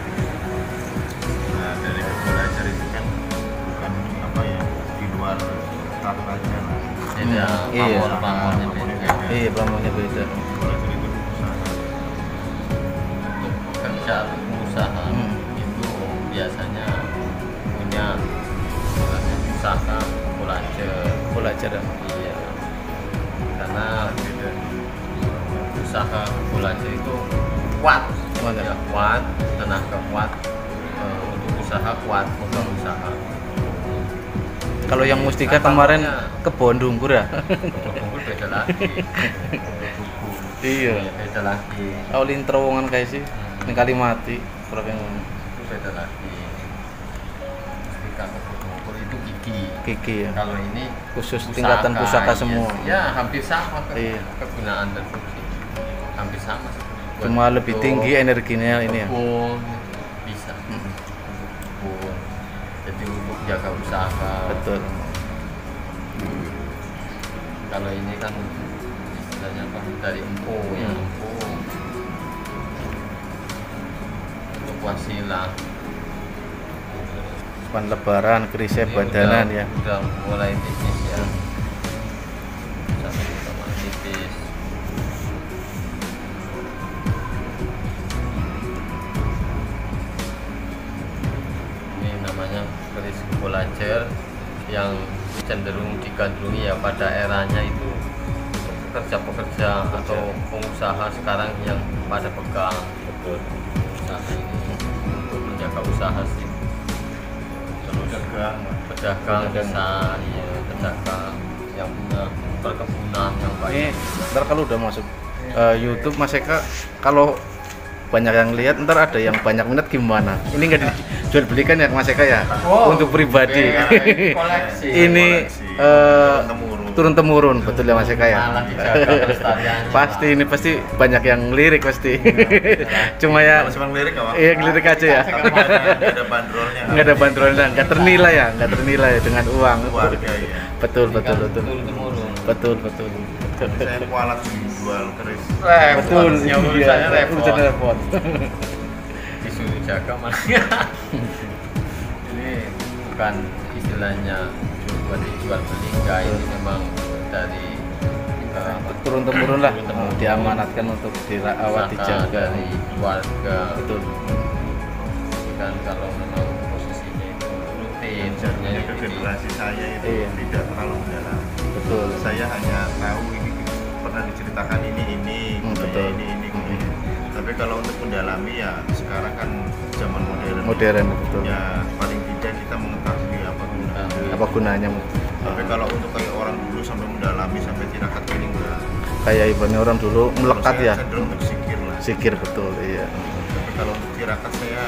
Speaker 3: Nah, dari belajar itu kan bukan apa ya, di luar staff aja lah.
Speaker 2: Beda
Speaker 1: Hmm, iya.
Speaker 2: pamor pamornya beda.
Speaker 1: Iya, pelamonnya beda.
Speaker 3: Belajar itu usaha.
Speaker 2: Untuk pekerja usaha
Speaker 1: Hmm.
Speaker 2: itu biasanya punya istilahnya usaha belajar.
Speaker 1: Pola cara.
Speaker 2: Iya. Karena
Speaker 3: Beda.
Speaker 2: usaha belajar itu kuat,
Speaker 1: Kuat, ya?
Speaker 2: ya, kuat, tenaga kuat. Eh, untuk usaha kuat, megang usaha.
Speaker 1: Kalau yang Mustika
Speaker 2: Apa
Speaker 1: kemarin
Speaker 2: namanya?
Speaker 1: ke Bondungkur ya.
Speaker 2: Kumpul beda lagi.
Speaker 1: Iya.
Speaker 2: Iya, beda lagi.
Speaker 1: Awalin terowongan kayak sih.
Speaker 2: Hmm.
Speaker 1: Ini kali mati. Kurang yang
Speaker 2: Itu beda lagi. Ketika kumpul itu gigi.
Speaker 1: gigi ya.
Speaker 2: Kalau ini
Speaker 1: Khusus tingkatan pusaka
Speaker 2: iya.
Speaker 1: semua.
Speaker 2: Ya, hampir sama ke,
Speaker 1: Iya.
Speaker 2: kegunaan dan fungsi. Hampir sama. Buat
Speaker 1: Cuma lebih
Speaker 2: untuk
Speaker 1: tinggi energinya ini ya.
Speaker 2: kebun, bisa.
Speaker 1: Hmm.
Speaker 2: Kebun. Jadi untuk jaga usaha.
Speaker 1: Betul.
Speaker 2: Kalau ini kan istilahnya apa dari empu ya,
Speaker 1: Hmm.
Speaker 2: empu untuk wasilah.
Speaker 1: Pan lebaran, kerisnya
Speaker 2: Ini
Speaker 1: badanan
Speaker 2: udah,
Speaker 1: ya.
Speaker 2: udah mulai bisnis ya. Satu sama tipis. Ini namanya keris belajar yang cenderung digandrungi ya pada eranya itu pekerja-pekerja atau pengusaha sekarang yang pada pegang
Speaker 1: Betul.
Speaker 2: usaha ini untuk menjaga usaha sih. Terus
Speaker 3: Dagang.
Speaker 2: pedagang
Speaker 1: Pedagang.
Speaker 2: bisa, iya pedagang yang punya perkebunan yang
Speaker 1: Ini
Speaker 2: baik.
Speaker 1: ntar kalau udah masuk eh, YouTube Mas Eka, kalau banyak yang lihat ntar ada yang banyak minat gimana? Ini nggak dijual belikan ya Mas Eka ya?
Speaker 2: Oh,
Speaker 1: Untuk pribadi.
Speaker 2: oke, koleksi.
Speaker 1: Ini
Speaker 3: Koleksi.
Speaker 1: eh,
Speaker 3: Turun-temurun.
Speaker 1: turun temurun, betul ya Mas Eka ya?
Speaker 2: Malah dijaga pelestariannya.
Speaker 1: Pasti ini pasti banyak yang lirik pasti. Cuma ya,
Speaker 3: Kalau cuma lirik apa?
Speaker 1: iya lirik aja ya.
Speaker 3: Tapi nggak ada bandrolnya.
Speaker 1: Nggak ada bantuannya, nggak ternilai ya, nggak ternilai dengan uang.
Speaker 3: Keluarga ya.
Speaker 1: Betul betul betul.
Speaker 2: Turun temurun.
Speaker 1: Betul betul.
Speaker 3: Saya kualat jual keris.
Speaker 1: Betul.
Speaker 2: Ya
Speaker 1: iya,
Speaker 2: urusannya repot.
Speaker 1: urusannya repot.
Speaker 2: Disuruh jaga malah. Ini bukan istilahnya buat dijual beli, enggak, ini memang dari uh,
Speaker 1: Turun temurun lah,
Speaker 2: Turun temurun.
Speaker 1: diamanatkan untuk dirawat,
Speaker 2: usaha
Speaker 1: dijaga.
Speaker 2: dari keluarga.
Speaker 1: Betul.
Speaker 2: Dan kalau memang posisinya itu
Speaker 3: jargonnya ke generasi saya itu
Speaker 1: Iya.
Speaker 3: tidak terlalu mendalam.
Speaker 1: Betul.
Speaker 3: Saya hanya tahu ini pernah diceritakan ini ini
Speaker 1: Hmm,
Speaker 3: budaya
Speaker 1: betul.
Speaker 3: ini ini ini. Tapi kalau untuk mendalami ya sekarang kan zaman modern.
Speaker 1: Modern betul.
Speaker 3: Ya paling tidak kita mengetahui apa gunanya.
Speaker 1: Apa gunanya?
Speaker 3: Tapi kalau untuk kayak orang dulu sampai mendalami sampai tirakat ini enggak.
Speaker 1: Kayak ibaratnya orang dulu melekat
Speaker 3: Kalau saya
Speaker 1: ya.
Speaker 3: cenderung untuk sikir lah.
Speaker 1: Sikir betul, iya.
Speaker 3: Tapi kalau untuk tirakat saya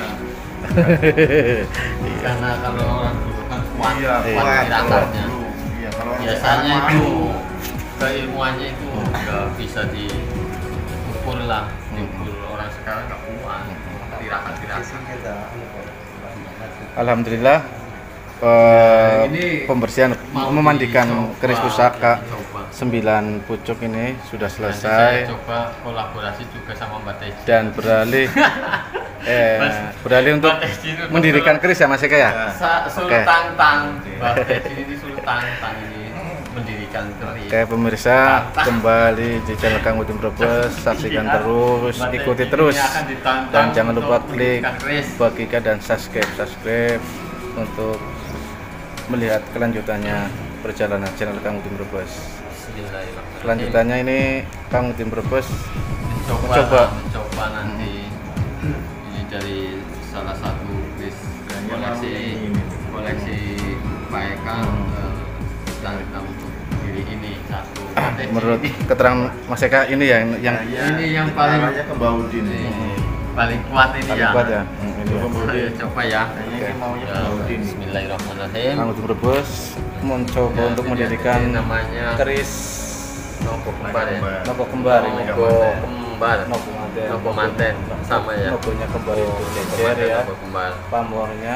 Speaker 2: Karena kalau orang dulu kan kuat,
Speaker 3: iya,
Speaker 1: Iya.
Speaker 2: kuat
Speaker 3: kuat,
Speaker 2: tirakatnya.
Speaker 3: dulu. Iya, kalau orang
Speaker 2: Biasanya
Speaker 3: sekarang
Speaker 2: itu
Speaker 3: malu.
Speaker 2: keilmuannya itu nggak bisa diukur lah, diukur orang sekarang nggak kuat. Tirakat-tirakat.
Speaker 1: Alhamdulillah eh,
Speaker 2: Ini
Speaker 1: pembersihan
Speaker 2: Mau
Speaker 1: memandikan
Speaker 2: dicoba,
Speaker 1: keris pusaka
Speaker 2: dicoba.
Speaker 1: sembilan pucuk ini sudah
Speaker 2: Nanti saya
Speaker 1: selesai
Speaker 2: coba kolaborasi juga sama Mbak Teji.
Speaker 1: dan beralih eh
Speaker 2: Mas,
Speaker 1: beralih untuk
Speaker 2: Mbak Teji itu
Speaker 1: mendirikan keris ya Mas Eka ya.
Speaker 2: Sa- Sultan Tang, Mbak Teji ini Sultan Tang ini mendirikan keris.
Speaker 1: Oke pemirsa, kembali di channel Kang Udin Brebes, saksikan terus,
Speaker 2: Mbak
Speaker 1: ikuti
Speaker 2: Teji
Speaker 1: terus
Speaker 2: ini akan ditantang
Speaker 1: dan jangan
Speaker 2: untuk
Speaker 1: lupa klik
Speaker 2: mendirikan keris.
Speaker 1: bagikan dan subscribe subscribe untuk melihat kelanjutannya perjalanan channel Kang Udin Brebes.
Speaker 2: Bismillahirrahmanirrahim.
Speaker 1: Kelanjutannya ini Kang Udin Brebes
Speaker 2: mencoba
Speaker 1: mencoba.
Speaker 2: mencoba nanti ini dari salah satu bis koleksi koleksi Pak Eka eh, dan kita untuk diri ini satu koleksi
Speaker 1: menurut
Speaker 2: ini.
Speaker 1: keterangan Mas Eka ini yang yang
Speaker 2: Ini yang paling-
Speaker 3: arahnya ke Baudin.
Speaker 2: Ini paling kuat ini
Speaker 1: paling
Speaker 2: ya.
Speaker 1: kuat ya. Hmm, ini ya.
Speaker 2: Ayo coba ya.
Speaker 3: Kayaknya ini maunya
Speaker 2: Ya,
Speaker 3: ke Baudin.
Speaker 2: Bismillahirrahmanirrahim.
Speaker 1: Kang Udin Brebes mencoba
Speaker 2: Ya,
Speaker 1: untuk
Speaker 2: ini
Speaker 1: mendirikan
Speaker 2: namanya
Speaker 1: keris
Speaker 2: Nopo Kembar ya.
Speaker 1: Nopo Kembar ini.
Speaker 2: Nopo Kembar.
Speaker 1: Nopo manten.
Speaker 2: Nopo manten sama ya.
Speaker 1: Noponya kembar itu
Speaker 2: Nopo
Speaker 1: cecer
Speaker 2: manten,
Speaker 1: ya.
Speaker 2: Nopo Kembar.
Speaker 1: Pamornya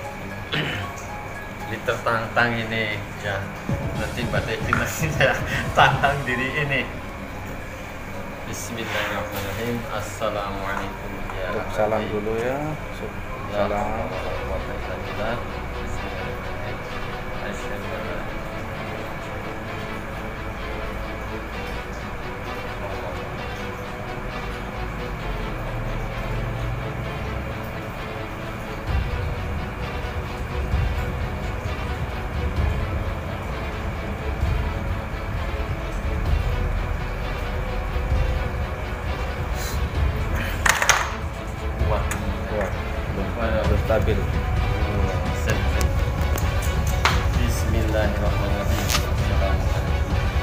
Speaker 2: Ditertantang ini ya. Nanti Mbak Teji nanti saya tantang diri ini. Bismillahirrahmanirrahim. Assalamualaikum ya.
Speaker 1: salam dulu ya.
Speaker 2: Ya,
Speaker 1: Salam.
Speaker 2: Bismillahirrahmanirrahim. Asyhadu an la kuat.
Speaker 1: Kuat. Belum
Speaker 2: Waduh.
Speaker 1: belum stabil.
Speaker 2: Set, set. Bismillahirrahmanirrahim. Assalamualaikum.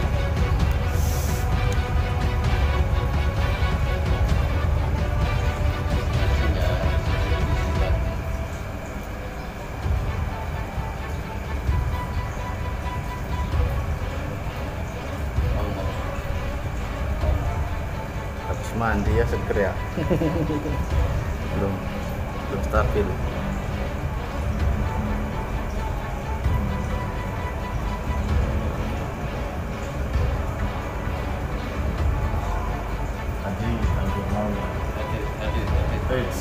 Speaker 2: Ya, bismillah. Allah.
Speaker 1: Habis mandi ya seger ya. belum belum stabil.
Speaker 3: Tadi hampir mau ya.
Speaker 2: Tadi, tadi, tadi.
Speaker 3: Eits.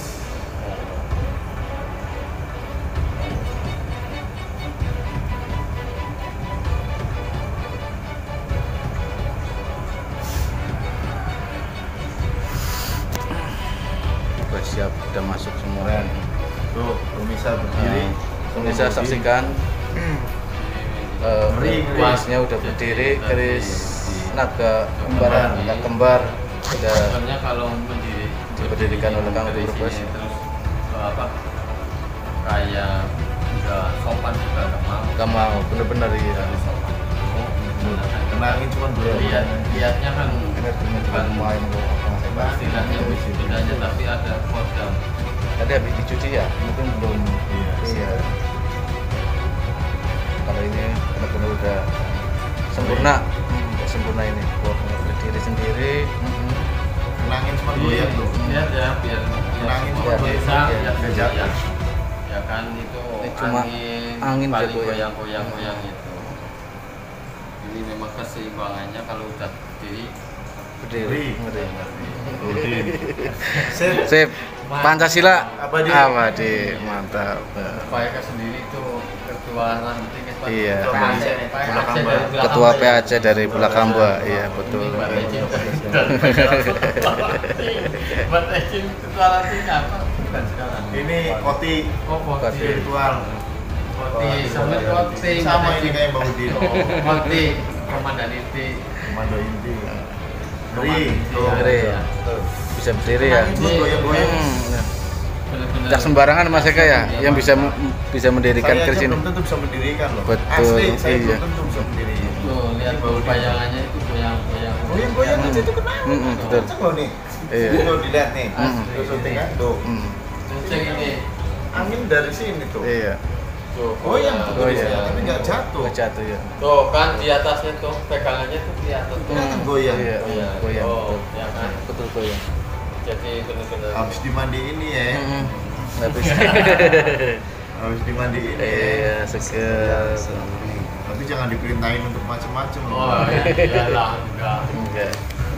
Speaker 1: Udah siap, udah masuk semua.
Speaker 3: Keren. Tuh, pemirsa berdiri.
Speaker 1: Nah, pemirsa saksikan eh,
Speaker 3: Ngeri, ngeri.
Speaker 1: kerisnya udah berdiri, keris naga kembar, naga kembar sudah
Speaker 2: Sebenarnya kalau mendiri
Speaker 1: diberdirikan oleh Kang Udin
Speaker 2: dari
Speaker 1: Brebes.
Speaker 2: sini terus eh, apa kayak nggak sopan juga nggak mau
Speaker 1: nggak mau, bener-bener iya.
Speaker 2: nggak sopan.
Speaker 3: Kenangin cuma dua.
Speaker 2: Lihat lihatnya kan
Speaker 1: Energinya juga
Speaker 2: bukan
Speaker 1: lumayan kok.
Speaker 2: istilahnya istilahnya tapi ada kodam.
Speaker 1: Tadi habis dicuci ya, mungkin belum.
Speaker 3: Iya.
Speaker 1: Iya. Kalau ini benar-benar udah sempurna, udah sempurna ini. Buat berdiri sendiri. mm-mm.
Speaker 3: Kenangin cuma goyang loh.
Speaker 2: Lihat ya biar
Speaker 3: Tenangin
Speaker 2: semua
Speaker 1: ya,
Speaker 2: bisa
Speaker 1: ya,
Speaker 2: lihat
Speaker 3: nggak
Speaker 2: ya.
Speaker 3: jatuh.
Speaker 2: Ya kan itu
Speaker 1: Ini cuma
Speaker 2: angin,
Speaker 1: angin
Speaker 2: paling
Speaker 1: bisa goyang.
Speaker 2: goyang-goyang itu. Ini memang keseimbangannya kalau udah berdiri
Speaker 1: Berdiri.
Speaker 3: Ngeri.
Speaker 1: Ngeri.
Speaker 3: Baudin. Sip.
Speaker 1: Sip. Pancasila
Speaker 3: Abadi.
Speaker 1: abadi, mantap.
Speaker 2: Pak Eka sendiri itu ketua ranting apa?
Speaker 1: Iya.
Speaker 2: Ketua P A C, P A C dari Bulakamba
Speaker 1: Ketua P A
Speaker 2: ya?
Speaker 1: C dari Bulakamba, iya
Speaker 2: Ini
Speaker 1: betul.
Speaker 2: Mbak Ecin dan ketua ranting. Mbak Ecin ketua ranting apa? Bukan sekarang.
Speaker 3: Ini Koti
Speaker 2: Oh,
Speaker 1: Koti.
Speaker 3: spiritual.
Speaker 2: Koti, sampai koti.
Speaker 3: Sama ini kayak Bang Udin.
Speaker 2: Koti, komandan inti.
Speaker 3: Komando inti. Ngeri.
Speaker 1: Ngeri ya. Bisa berdiri ya.
Speaker 3: Ini goyang-goyang.
Speaker 2: Bener-bener.
Speaker 1: Tak sembarangan Mas Eka ya, yang bisa bisa mendirikan
Speaker 3: Saya
Speaker 1: keris
Speaker 3: aja
Speaker 1: ini.
Speaker 3: belum tentu bisa mendirikan loh.
Speaker 1: Betul,
Speaker 3: Asli, saya
Speaker 1: iya.
Speaker 3: belum tentu bisa mendirikan.
Speaker 2: Tuh, lihat bau bayangannya itu goyang-goyang.
Speaker 3: Goyang-goyang aja itu kenapa?
Speaker 1: Mm, mm, betul.
Speaker 3: Coba nih.
Speaker 1: Iya.
Speaker 3: Tuh dilihat nih.
Speaker 1: Mm.
Speaker 3: Tuh syuting kan, tuh.
Speaker 1: Hmm.
Speaker 2: Kenceng ini.
Speaker 3: Angin dari sini tuh.
Speaker 1: Iya.
Speaker 2: Tuh,
Speaker 3: Goyang tuh,
Speaker 1: Oh, iya.
Speaker 3: tapi nggak jatuh.
Speaker 1: Nggak jatuh ya.
Speaker 2: Tuh kan di atasnya tuh pegangannya tuh kelihatan tuh.
Speaker 3: Kelihatan goyang.
Speaker 1: Iya,
Speaker 2: Iya,
Speaker 1: goyang.
Speaker 2: oh,
Speaker 1: betul.
Speaker 2: ya kan.
Speaker 1: Betul goyang.
Speaker 2: Jadi bener-bener.
Speaker 3: Habis dimandiin nih ya.
Speaker 1: Mm-mm. Habis.
Speaker 3: Habis dimandiin ya.
Speaker 1: Iya, seger.
Speaker 3: Tapi jangan diperintahin untuk macem-macem loh.
Speaker 2: Oh iyalah, enggak.
Speaker 1: Enggak.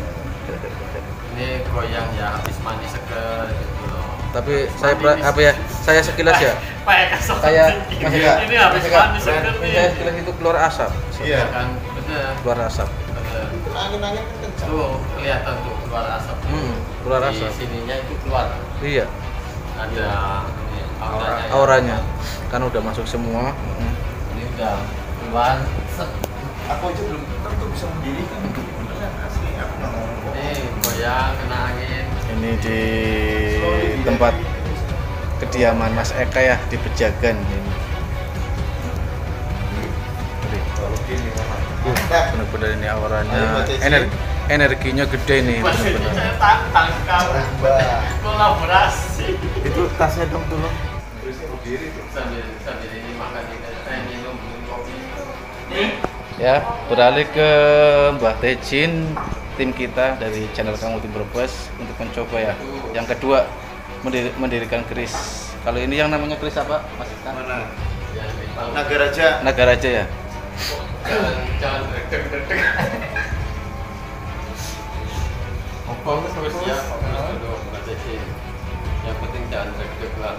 Speaker 2: Ini goyang ya habis mandi seger gitu loh.
Speaker 1: Tapi saya pra- apa ya? Saya sekilas ya.
Speaker 2: Kayak kasar.
Speaker 1: Kayak Mas Eka.
Speaker 2: Ini habis
Speaker 1: Mas Eka,
Speaker 2: mandi seger nih.
Speaker 1: Saya sekilas itu keluar asap.
Speaker 3: Iya.
Speaker 2: Kan bener.
Speaker 1: Keluar asap.
Speaker 2: Bener.
Speaker 3: Angin-angin kan kencang.
Speaker 2: Tuh kelihatan tuh keluar asap.
Speaker 1: Hmm, keluar
Speaker 2: Di
Speaker 1: asap.
Speaker 2: sininya itu keluar.
Speaker 1: Iya.
Speaker 2: Ada ini, auranya. ya.
Speaker 1: Auranya kan udah masuk semua. Mm.
Speaker 2: Ini udah keluar. Set.
Speaker 3: Aku aja belum tentu bisa mendirikan. Beneran asli aku nggak ngomong.
Speaker 2: Ini goyang kena angin.
Speaker 1: Ini di tempat kediaman Mas Eka ya di Pejagan ini.
Speaker 3: Mantap.
Speaker 1: Bener-bener ini auranya,
Speaker 3: Ayo, Mbak Ceci.
Speaker 1: ener- energinya gede nih bener-bener.
Speaker 2: Saya tantang kamu
Speaker 3: Mbak.
Speaker 2: kolaborasi.
Speaker 3: Itu tasnya dong dulu.
Speaker 2: Sambil sambil ini makan ini saya minum minum kopi.
Speaker 1: Ya, beralih ke Mbah Tejin, tim kita dari channel Kang Udin Brebes untuk mencoba ya. Yang kedua mendiri- mendirikan keris. Kalau ini yang namanya keris apa, Mas Eka?
Speaker 3: Mana?
Speaker 2: Yang di bawah.
Speaker 3: Nagaraja.
Speaker 1: Nagaraja ya.
Speaker 2: Jangan jangan deg-deg. Fokus fokus ya, fokus dulu Mbak Ceci. Yang penting jangan deg-deg lah.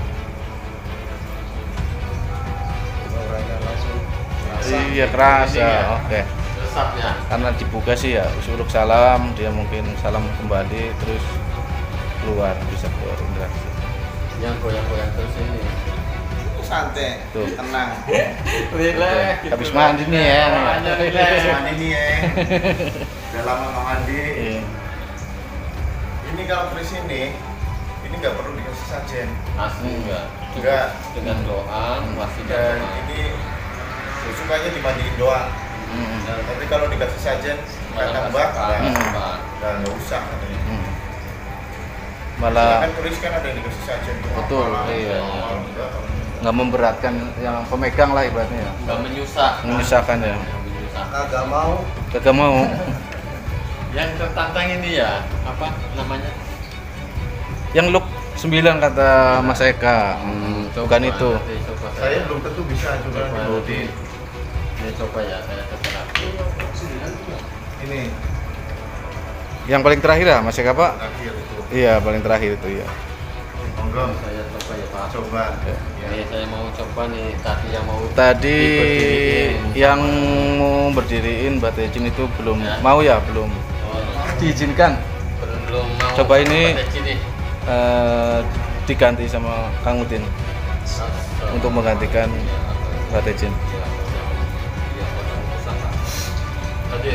Speaker 3: Orangnya langsung.
Speaker 1: Iya kerasa.
Speaker 2: Ini ya.
Speaker 1: Oke.
Speaker 2: Resapnya.
Speaker 1: Karena dibuka sih ya, usuluk salam, dia mungkin salam kembali terus keluar, bisa keluar interaksi.
Speaker 2: Yang goyang-goyang terus ini.
Speaker 3: Santai,
Speaker 1: Tuh.
Speaker 3: tenang.
Speaker 2: Relax.
Speaker 1: Habis mandi nih ya.
Speaker 2: Makanya relax.
Speaker 3: Habis mandi nih ya. Udah lama nggak mandi.
Speaker 1: Iya.
Speaker 3: Ini kalau keris ini, ini nggak perlu dikasih sajen.
Speaker 2: Asli enggak?
Speaker 3: Enggak.
Speaker 2: Dengan doa, masih
Speaker 3: Dan
Speaker 2: doa.
Speaker 3: ini sukanya dimandiin doang.
Speaker 1: Hmm.
Speaker 3: Tapi kalau dikasih sajen, kata Mbak,
Speaker 2: Malah
Speaker 1: Hmm.
Speaker 2: Pak.
Speaker 3: udah nggak usah katanya.
Speaker 1: Hmm. Malah
Speaker 3: Kan keris kan ada yang dikasih sajen.
Speaker 1: Betul,
Speaker 3: Apalah,
Speaker 1: iya.
Speaker 3: apalah, enggak.
Speaker 1: nggak memberatkan yang pemegang lah ibaratnya ya.
Speaker 2: Enggak menyusahkan.
Speaker 1: Menyusahkan ya.
Speaker 2: Nggak menyusahkan.
Speaker 3: Kagak mau.
Speaker 1: Kagak mau.
Speaker 2: Yang tertantang ini ya, apa namanya?
Speaker 1: Yang look sembilan kata Mas Eka. Hmm,
Speaker 2: Coba
Speaker 1: bukan itu.
Speaker 2: nanti coba
Speaker 3: Saya belum tentu bisa juga
Speaker 2: Coba
Speaker 3: nih.
Speaker 2: nanti. Ini coba ya, saya coba lagi.
Speaker 3: Ini
Speaker 1: Yang paling terakhir ya Mas Eka Pak?
Speaker 3: akhir itu.
Speaker 1: Iya paling terakhir itu ya.
Speaker 3: Monggo,
Speaker 2: Saya coba ya Pak.
Speaker 3: coba.
Speaker 1: Ya.
Speaker 2: Ini saya mau coba nih tadi yang mau
Speaker 1: Tadi
Speaker 2: diberdiriin.
Speaker 1: yang mau berdiriin Mbak Tejin itu belum
Speaker 2: Ya.
Speaker 1: mau ya belum
Speaker 2: Oh,
Speaker 1: diizinkan
Speaker 2: belum mau.
Speaker 1: Coba ini.
Speaker 2: Pakai sini.
Speaker 1: eh, diganti sama Kang Udin untuk menggantikan Mbak Tejin.
Speaker 2: Hadir.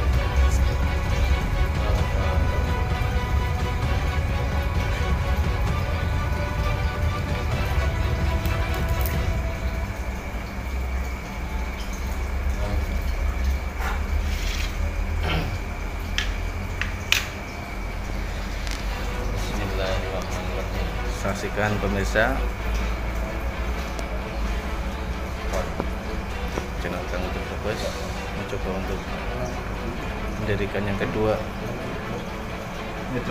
Speaker 2: Bismillahirrahmanirrahim.
Speaker 1: Saksikan pemirsa channel Kang Udin Brebes mencoba untuk mendirikan yang kedua.
Speaker 3: Itu.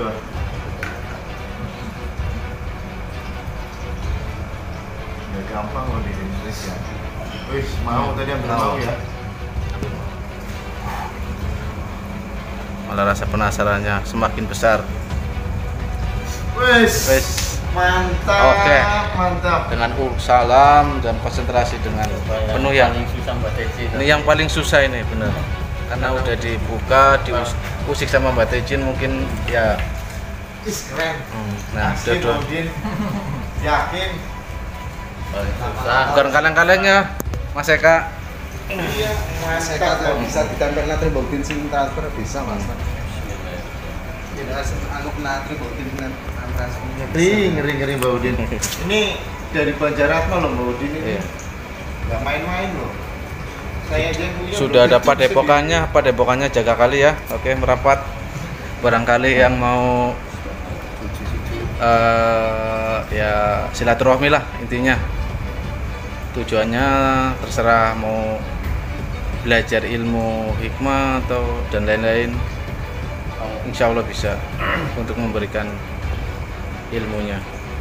Speaker 3: Nggak gampang loh di Indonesia. Wih, mau tadi ambil
Speaker 1: Mau.
Speaker 3: mau ya.
Speaker 1: Malah rasa penasarannya semakin besar.
Speaker 3: Wih,
Speaker 1: Wes,
Speaker 3: mantap,
Speaker 1: Oke.
Speaker 3: mantap.
Speaker 1: dengan ur salam dan konsentrasi dengan penuh ya.
Speaker 2: Paling susah Mbak Teci.
Speaker 1: Ini yang paling susah ini bener. Karena udah dibuka, diusik sama Mbak Tejin mungkin ya.
Speaker 3: Is keren.
Speaker 1: hmm, Nah,
Speaker 3: Asli
Speaker 1: udah,
Speaker 3: Bang Udin. Yakin.
Speaker 2: paling susah.
Speaker 1: Bukan kaleng-kaleng ya, Mas Eka.
Speaker 3: Iya,
Speaker 4: Mas Eka kalau bisa ditempel natrium bautin sin transfer bisa mas. Tidak harus anu natrium bautin sin transfer.
Speaker 3: ngeri ngeri ngeri Mbak Udin. Ini dari Banjaratma loh Mbak Udin ini.
Speaker 1: Iya.
Speaker 3: Nggak main-main loh. Saya aja yang punya
Speaker 1: Sudah
Speaker 3: udah
Speaker 1: ada
Speaker 3: gitu
Speaker 1: padepokannya, padepokannya jaga kali ya. Oke, merapat. Barangkali yang mau eh ya silaturahmi lah intinya. Tujuannya terserah mau belajar ilmu hikmah atau dan lain-lain, insya Allah bisa untuk memberikan ilmunya.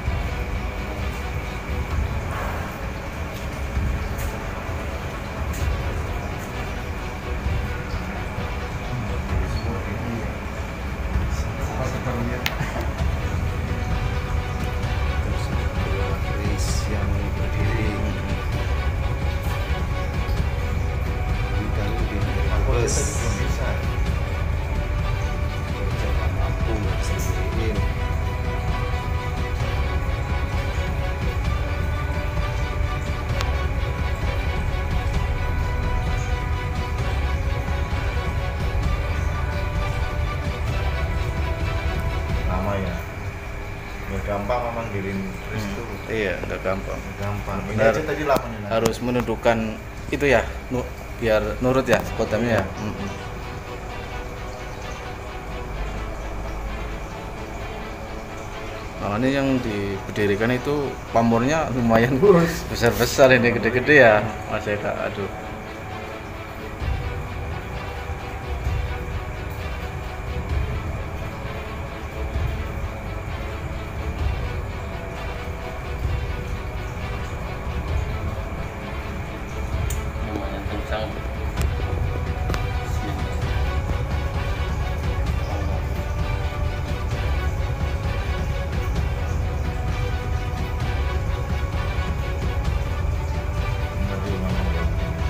Speaker 4: Keris yang berdiri di dalam di
Speaker 3: Kita
Speaker 4: bus
Speaker 3: juga bisa.
Speaker 4: jangan mampu sendiriin.
Speaker 3: Lama ya. Nggak gampang memang manggilin Kris
Speaker 1: Hmm,
Speaker 3: tuh.
Speaker 1: iya, nggak gampang.
Speaker 3: Nggak gampang. Ini
Speaker 1: Benar.
Speaker 3: aja tadi lama nih. Nak.
Speaker 1: Harus menundukkan itu ya, nu- biar nurut ya kodamnya ya. Mm-mm. Nah, ini yang diberdirikan itu pamornya lumayan besar-besar ini, gede-gede ya Mas Eka. Aduh.
Speaker 2: Lumayan kencang.
Speaker 3: Ngeri memang, Mbak.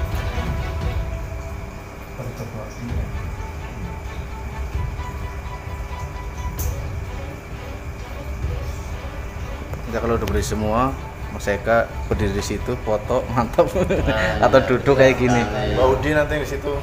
Speaker 1: Kita kalau udah beri semua, Mas Eka berdiri di situ, foto mantap.
Speaker 2: Nah,
Speaker 1: Atau
Speaker 2: iya,
Speaker 1: duduk
Speaker 2: iya,
Speaker 1: kayak gini.
Speaker 2: nah, iya.
Speaker 3: Mbak Udin nanti di situ.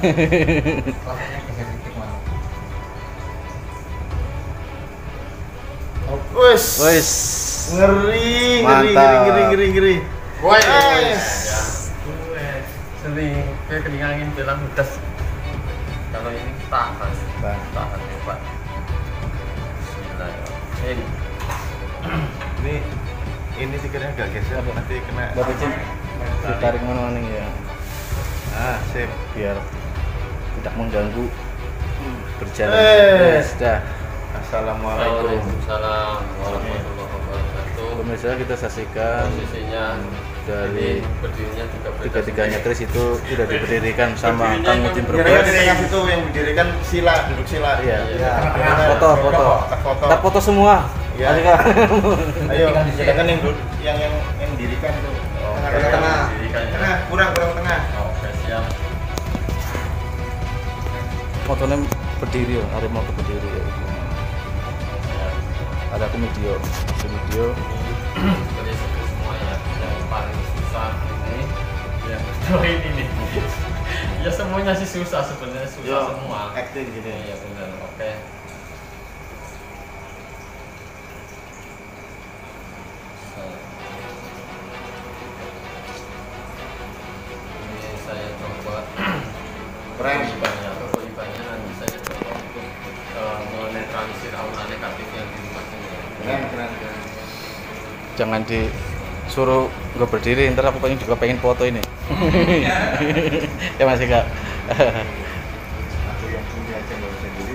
Speaker 3: Wes.
Speaker 1: Wes.
Speaker 3: Ngeri, ngeri,
Speaker 1: Mantap.
Speaker 3: ngeri, ngeri, ngeri, ngeri.
Speaker 2: Woi,
Speaker 3: Wes.
Speaker 2: ya. Sering kayak kena angin bilang udah. Kalau ini tahan,
Speaker 1: Tahan.
Speaker 2: tahan hebat. Bismillahirrahmanirrahim.
Speaker 3: Ini ini tiketnya agak geser nanti kena.
Speaker 1: Bapak Cin, ditarik mana-mana ya,
Speaker 3: Ah, sip.
Speaker 1: biar tidak mengganggu berjalan.
Speaker 3: Eh.
Speaker 1: Wes, dah.
Speaker 3: Assalamualaikum.
Speaker 2: Waalaikumsalam warahmatullahi wabarakatuh.
Speaker 1: Pemirsa, kita saksikan
Speaker 2: Posisinya
Speaker 1: dari
Speaker 2: ini berdirinya juga beda
Speaker 1: tiga-tiganya
Speaker 2: sendiri.
Speaker 1: Kris itu sudah diberdirikan sama
Speaker 2: Berdirinya
Speaker 1: Kang
Speaker 2: emang
Speaker 1: Udin
Speaker 3: Yang
Speaker 1: Brebes.
Speaker 3: di tengah situ yang berdirikan sila, duduk sila.
Speaker 1: Iya.
Speaker 2: Iya.
Speaker 1: Foto, foto.
Speaker 3: Kita foto.
Speaker 1: Kita foto semua.
Speaker 3: Iya.
Speaker 1: Ayo, Kak.
Speaker 3: Ayo, kita kan yang duduk, yang yang yang dirikan itu.
Speaker 2: Oke,
Speaker 3: Tengah, tengah.
Speaker 2: dirikan ya.
Speaker 3: Tengah, kurang, kurang tengah.
Speaker 2: Oke, siap.
Speaker 1: Fotonya berdiri, ya, ada motor berdiri ya. Ada aku video, aku video.
Speaker 2: Ini seperti itu semua ya. Yang paling susah ini, yang kedua ini nih. Ya semuanya sih susah sebenarnya, susah
Speaker 3: Yo,
Speaker 2: semua.
Speaker 3: acting gini.
Speaker 2: Iya benar. Oke. Ini saya coba
Speaker 3: Keren.
Speaker 2: ibaratnya atau ibaratnya nanti saya coba untuk eh, menetralisir aura negatif yang di rumah ini.
Speaker 3: Keren, keren, keren.
Speaker 1: Jangan disuruh nggak berdiri, ntar aku pengen juga pengen foto ini. Ya masih Kak.
Speaker 3: Aku yang punya aja nggak bisa diri.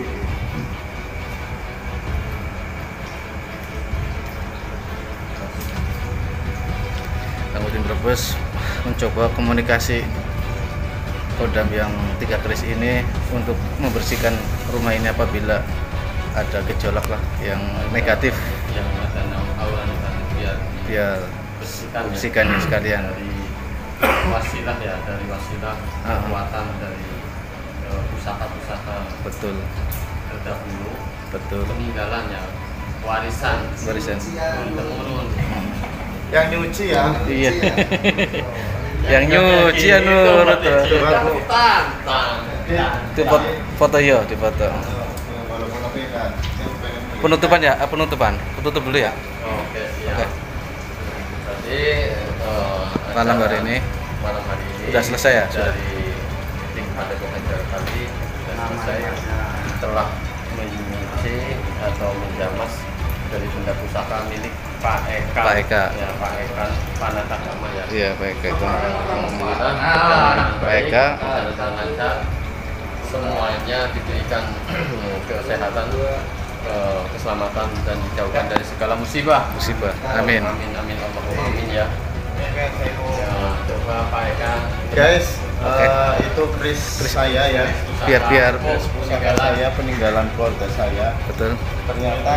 Speaker 1: Kang Udin Brebes mencoba komunikasi kodam yang tiga keris ini untuk membersihkan rumah ini apabila ada gejolak lah yang negatif,
Speaker 2: Yang ada aura negatif biar
Speaker 1: biar
Speaker 2: bersihkan ya.
Speaker 1: bersihkan ya sekalian.
Speaker 2: Dari wasilah ya, dari wasilah
Speaker 1: Ah.
Speaker 2: kekuatan dari eh, pusaka-pusaka
Speaker 1: Betul,
Speaker 2: terdahulu,
Speaker 1: betul.
Speaker 2: peninggalan ya, warisan
Speaker 1: Warisan.
Speaker 2: turun temurun.
Speaker 3: yang nyuci ya.
Speaker 1: Iya. Yang nyuci ya nurut tuh.
Speaker 2: Tantang.
Speaker 1: Itu foto, foto ya, di foto.
Speaker 3: Walaupun apa ya kan.
Speaker 1: Penutupan ya, ah, penutupan. Penutup dulu ya.
Speaker 2: Oke, ya.
Speaker 1: Oke.
Speaker 2: Jadi eh,
Speaker 1: Malam hari
Speaker 2: acara
Speaker 1: ini
Speaker 2: malam hari ini
Speaker 1: sudah selesai ya? Sudah.
Speaker 2: dari tim Padepokan Jarakali sudah selesai, telah menyuci atau menjamas dari benda pusaka milik Pak Eka.
Speaker 1: Pak Eka.
Speaker 2: Ya, Pak Eka Panatagama ya.
Speaker 1: Iya, baik itu.
Speaker 2: Alhamdulillah,
Speaker 1: Pak Eka.
Speaker 2: berjalan lancar, semuanya diberikan kesehatan, eh, keselamatan dan dijauhkan dari segala musibah.
Speaker 1: Musibah. Amin.
Speaker 2: Amin amin Allahumma amin ya.
Speaker 3: Oke, saya mau
Speaker 2: Ya, coba Pak Eka.
Speaker 3: guys,
Speaker 1: Oke.
Speaker 3: eh, itu kris saya ya.
Speaker 1: Biar biar
Speaker 3: Pusaka saya, peninggalan keluarga saya.
Speaker 1: betul.
Speaker 3: Ternyata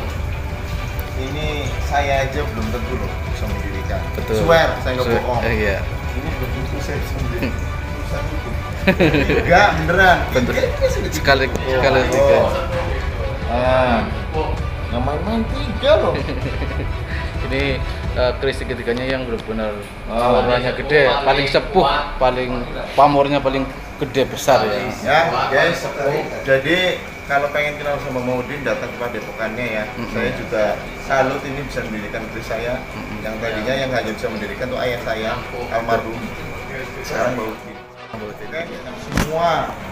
Speaker 3: ini saya aja belum tentu loh bisa mendirikan.
Speaker 1: Betul.
Speaker 3: Swear, saya nggak
Speaker 1: Swear.
Speaker 3: bohong.
Speaker 1: Eh, iya.
Speaker 3: Ini belum tentu saya bisa mendirikan. Enggak, beneran.
Speaker 1: Betul. Sekali sekali
Speaker 3: Oh.
Speaker 1: tiga.
Speaker 3: Ah, nggak main-main tiga loh.
Speaker 1: Ini uh, keris ketiganya yang benar-benar
Speaker 3: Oh.
Speaker 1: auranya gede, paling sepuh, paling pamornya paling gede besar ya.
Speaker 3: Ya, guys. Jadi kalau pengen kenal sama Maudin datang ke Padepokannya ya.
Speaker 1: Mm-mm.
Speaker 3: Saya juga salut ini bisa mendirikan keris saya.
Speaker 1: Mm-mm.
Speaker 3: Yang tadinya yang hanya bisa mendirikan tuh ayah saya almarhum. Sekarang Maudin. Oke, semua.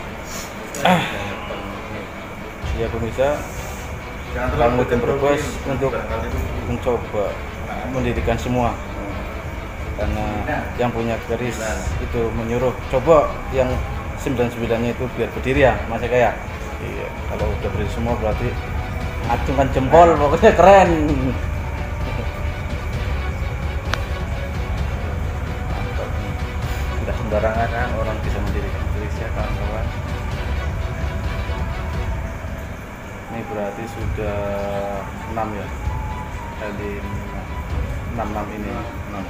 Speaker 1: Ya pemirsa,
Speaker 3: Jangan
Speaker 1: Kang
Speaker 3: terlalu
Speaker 1: Udin Brebes
Speaker 3: berlebihan.
Speaker 1: untuk
Speaker 3: Barangkali itu
Speaker 1: mencoba mendirikan semua, karena yang punya keris itu menyuruh coba yang sembilan sembilannya itu biar berdiri ya Mas Eka ya. Iya, kalau udah berdiri semua berarti acungkan jempol, pokoknya keren. Mantap. Tidak sembarangan kan orang bisa mendirikan kerisnya kawan-kawan. Ini berarti sudah enam ya, kali enam enam ini enam.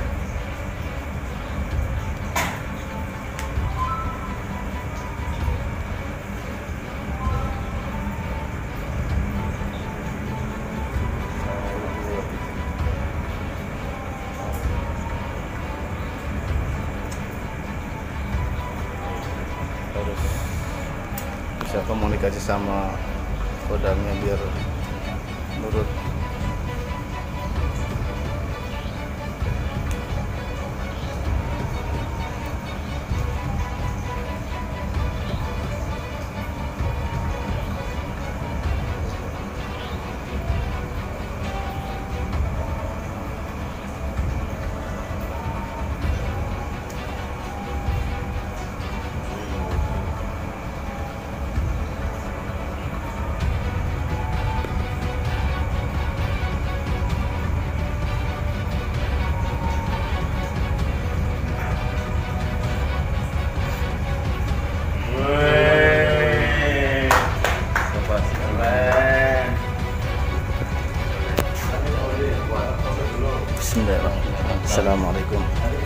Speaker 1: Harus bisa komunikasi sama kodamnya biar nurut.
Speaker 3: Wey.
Speaker 1: Coba sih.
Speaker 3: Keren.
Speaker 1: Bismillahirrahmanirrahim. Assalamualaikum.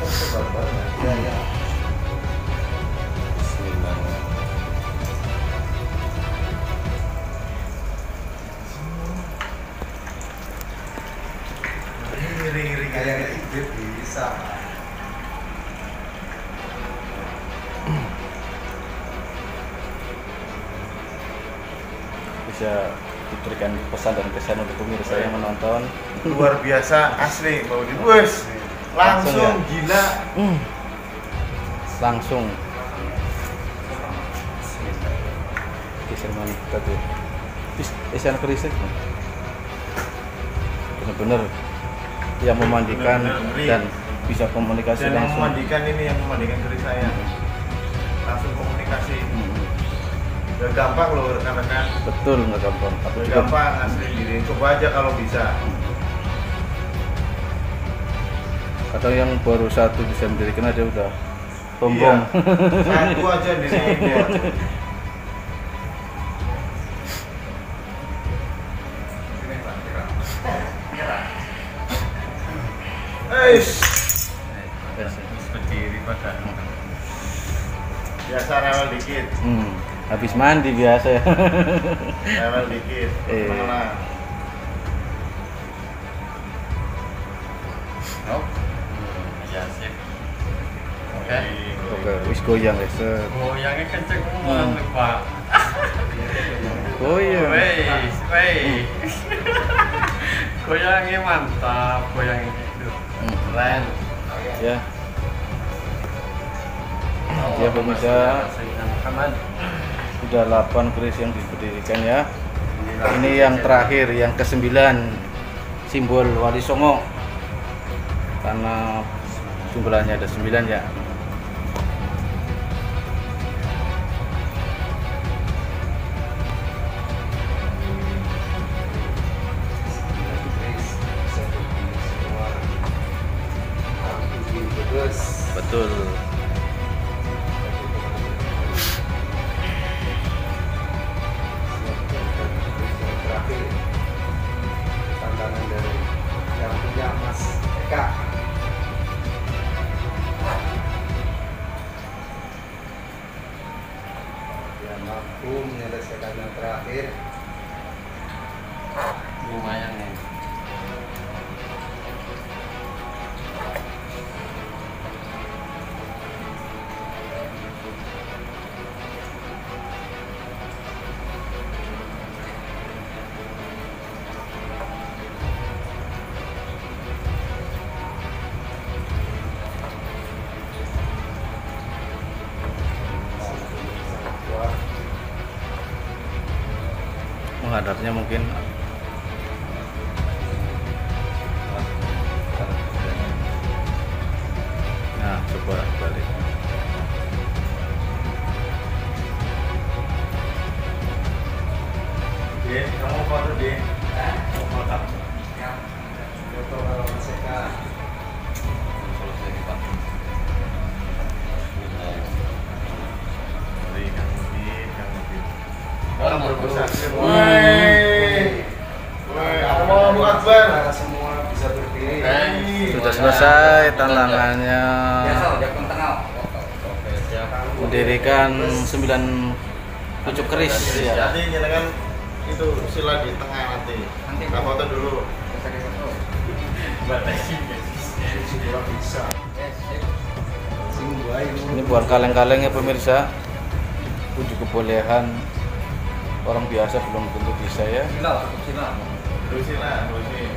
Speaker 3: Iri-iri kayak
Speaker 4: ide bisa.
Speaker 1: Bisa diberikan pesan dan kesan untuk pemirsa yang menonton.
Speaker 3: luar biasa asli Maudin. Wes, langsung
Speaker 1: Langsung
Speaker 3: gila.
Speaker 1: Hmm. Langsung. Geser mana tadi? Bis, isian kerisik. Bener-bener yang memandikan
Speaker 3: Bener-bener ngeri.
Speaker 1: dan bisa komunikasi
Speaker 3: Dan yang
Speaker 1: langsung.
Speaker 3: memandikan ini yang memandikan keris saya. Langsung komunikasi.
Speaker 1: Hmm.
Speaker 3: Gak gampang loh rekan-rekan.
Speaker 1: Betul, nggak gampang. Aku
Speaker 3: Gak
Speaker 1: juga
Speaker 3: gampang asli diri. Coba aja kalau bisa.
Speaker 1: atau yang baru satu bisa mendirikan aja udah sombong.
Speaker 3: Iya. Satu aja di sini dia. Eish.
Speaker 2: Berdiri pada
Speaker 3: Biasa rewel dikit.
Speaker 1: Hmm, habis mandi biasa ya.
Speaker 3: Rewel dikit.
Speaker 1: Iya.
Speaker 3: Malah.
Speaker 2: Oke.
Speaker 1: Oke, wis goyang guys. Set.
Speaker 2: Goyangnya kenceng
Speaker 1: Hmm.
Speaker 2: banget, Pak.
Speaker 1: Goyang.
Speaker 2: Wes, wes. Goyangnya mantap, goyangnya itu.
Speaker 1: Hmm.
Speaker 2: Keren.
Speaker 1: Ya. Ya pemirsa,
Speaker 2: Aman.
Speaker 1: sudah delapan keris yang diberdirikan ya. Ini yang terakhir, yang kesembilan, simbol Wali Songo. Karena jumlahnya ada sembilan ya. Betul.
Speaker 4: Terakhir tantangan dari yang punya Mas Eka. Dia mampu menyelesaikan yang terakhir.
Speaker 2: Lumayan ya.
Speaker 1: Menghadapnya mungkin nah coba balik.
Speaker 3: Din, kamu foto Din. Mau foto.
Speaker 4: Foto Mas Eka.
Speaker 3: Mari kamu Din, kamu Din.
Speaker 2: Oh,
Speaker 3: Kamu berbesar.
Speaker 4: Woi.
Speaker 3: Woi, Allahu Akbar.
Speaker 4: Para semua bisa berdiri.
Speaker 2: Oke.
Speaker 1: Sudah selesai tantangannya.
Speaker 2: Oke, siap.
Speaker 1: Mendirikan sembilan pucuk keris ya.
Speaker 3: Nanti kita kan itu sila di tengah nanti. Kita foto dulu.
Speaker 2: Batasin.
Speaker 4: Sudah bisa. Sing bae
Speaker 1: Ini bukan kaleng-kaleng ya pemirsa. Uji kebolehan orang biasa belum tentu bisa ya.
Speaker 3: Terus sila, terus nih.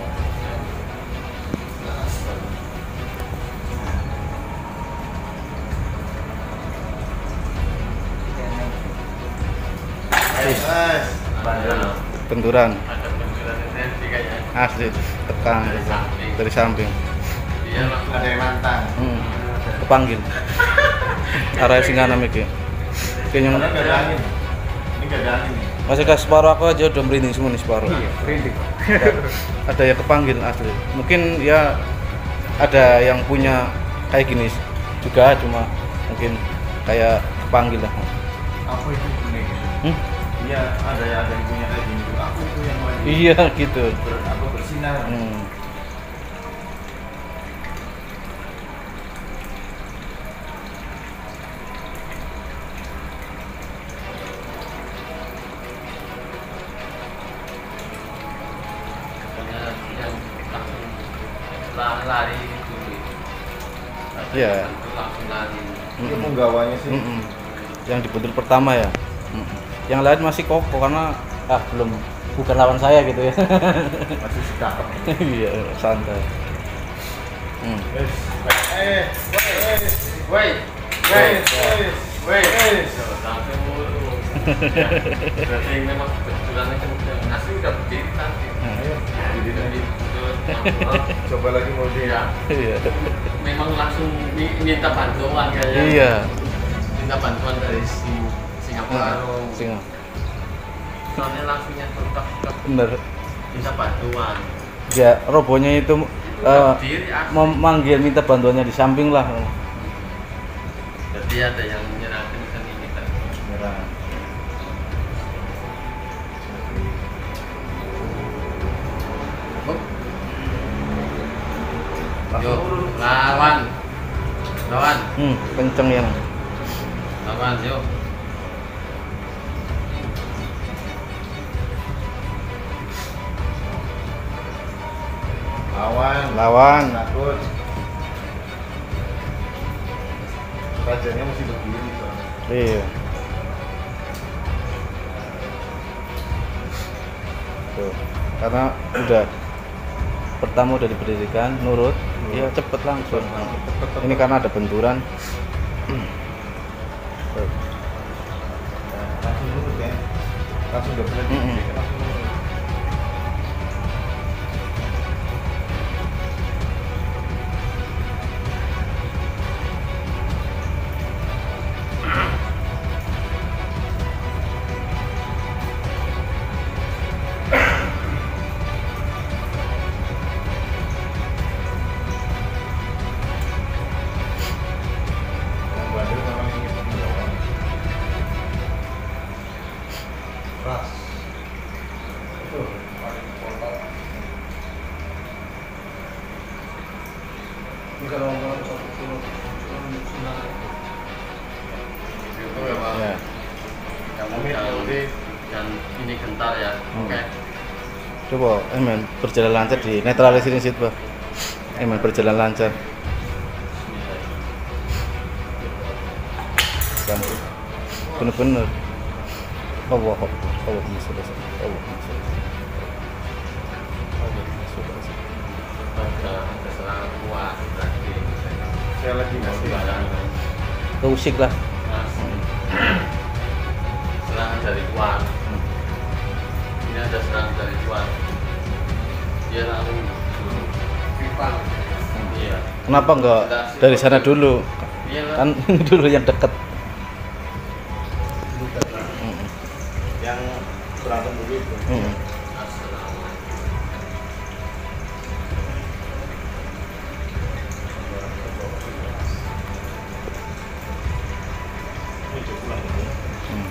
Speaker 3: Guys,
Speaker 2: Bandel.
Speaker 1: Benturan
Speaker 2: Ada benturan energi kayaknya.
Speaker 1: asli tekan dari samping.
Speaker 2: Dia langsung
Speaker 3: ada yang nantang.
Speaker 1: Hmm. Kepanggil. Arah singana iki. Kayaknya
Speaker 3: Karena nggak ada angin. Ini nggak ada angin nih.
Speaker 1: masih ke separuh aku aja udah merinding semua nih separuh.
Speaker 4: Iya, printing.
Speaker 1: Ada yang kepanggil asli. Mungkin ya ada yang punya kayak gini juga, cuma mungkin kayak kepanggil lah.
Speaker 3: Apa itu kuning?
Speaker 1: Hmm?
Speaker 3: Iya, ada yang ada yang punya kayak gini. Aku itu yang wajib.
Speaker 1: Iya gitu.
Speaker 3: Ber, apa bersinar.
Speaker 1: Hmm.
Speaker 2: pokoknya yang langsung la- lari dulu. Ada
Speaker 1: Iya.
Speaker 2: yang itu langsung lari.
Speaker 3: Itu penggawanya sih.
Speaker 1: Mm-mm. Yang dibentur pertama ya. Mm-mm. Yang lain masih kokoh karena ah belum bukan lawan saya gitu ya.
Speaker 3: Masih cakep.
Speaker 1: Iya santai. Hmm.
Speaker 3: Guys, eh, eh,
Speaker 2: Woi,
Speaker 3: woi, woi, woi.
Speaker 2: langsung lurus. Ya, berarti memang kebetulannya kemudian asli udah berdiri tadi.
Speaker 3: Ayo,
Speaker 2: Jadi
Speaker 3: jadi
Speaker 2: betul, langsung.
Speaker 3: coba lagi mau dia.
Speaker 2: Ya,
Speaker 1: Iya.
Speaker 2: memang langsung mi- minta bantuan kayaknya.
Speaker 1: Iya.
Speaker 2: Minta bantuan dari si Singapura.
Speaker 1: Singa.
Speaker 2: Soalnya langsung nyentuh tak tak
Speaker 1: Bener.
Speaker 2: minta bantuan.
Speaker 1: Ya robonya itu eh,
Speaker 2: Berdiri asli.
Speaker 1: memanggil minta bantuannya di samping lah.
Speaker 2: Jadi ada yang menyerahkan seni kita.
Speaker 3: Merah.
Speaker 2: Yuk, lawan. Lawan,
Speaker 1: Hmm, kenceng yang.
Speaker 2: lawan yuk.
Speaker 3: Lawan.
Speaker 1: Lawan.
Speaker 3: Takut. rajanya mesti berdiri soalnya.
Speaker 1: Iya. Tuh, karena udah pertama udah diberdirikan, nurut, ya cepet langsung. Ini karena ada benturan. Tuh.
Speaker 3: Nah, langsung nurut ya. Langsung udah boleh
Speaker 1: Mm-mm.
Speaker 3: diberdirikan, langsung nurut. Yang bandel memang ingin melawan. Keras. Betul. Paling kotor. Ini kalau ngomong satu kilo,
Speaker 2: Itu memang
Speaker 1: Ya.
Speaker 2: kamu
Speaker 3: Amin,
Speaker 2: dan,
Speaker 3: amin.
Speaker 2: dan ini gentar ya.
Speaker 1: Hmm.
Speaker 2: Oke.
Speaker 1: Coba, Emen berjalan lancar di netralisin situ, Pak. Emen berjalan lancar. Cantik. Bener-bener. Allah Akbar. Allahumma sholli ala sayyidina. Allahumma sholli ala sayyidina. Allahumma sholli ala sayyidina.
Speaker 2: Ada ada serangan kuat berarti.
Speaker 3: saya lagi ngasih
Speaker 2: Barang
Speaker 1: Keusik lah.
Speaker 2: serangan dari luar. Ini ada serangan dari luar. Dia lalu pipa. Iya.
Speaker 1: Kenapa enggak dari sana dulu?
Speaker 2: Iya lah.
Speaker 1: Kan dulu yang deket.
Speaker 3: yang berantem dulu itu.
Speaker 1: Mm.
Speaker 2: Assalamualaikum.
Speaker 3: Ini cukup pulang dulu.
Speaker 1: Mm.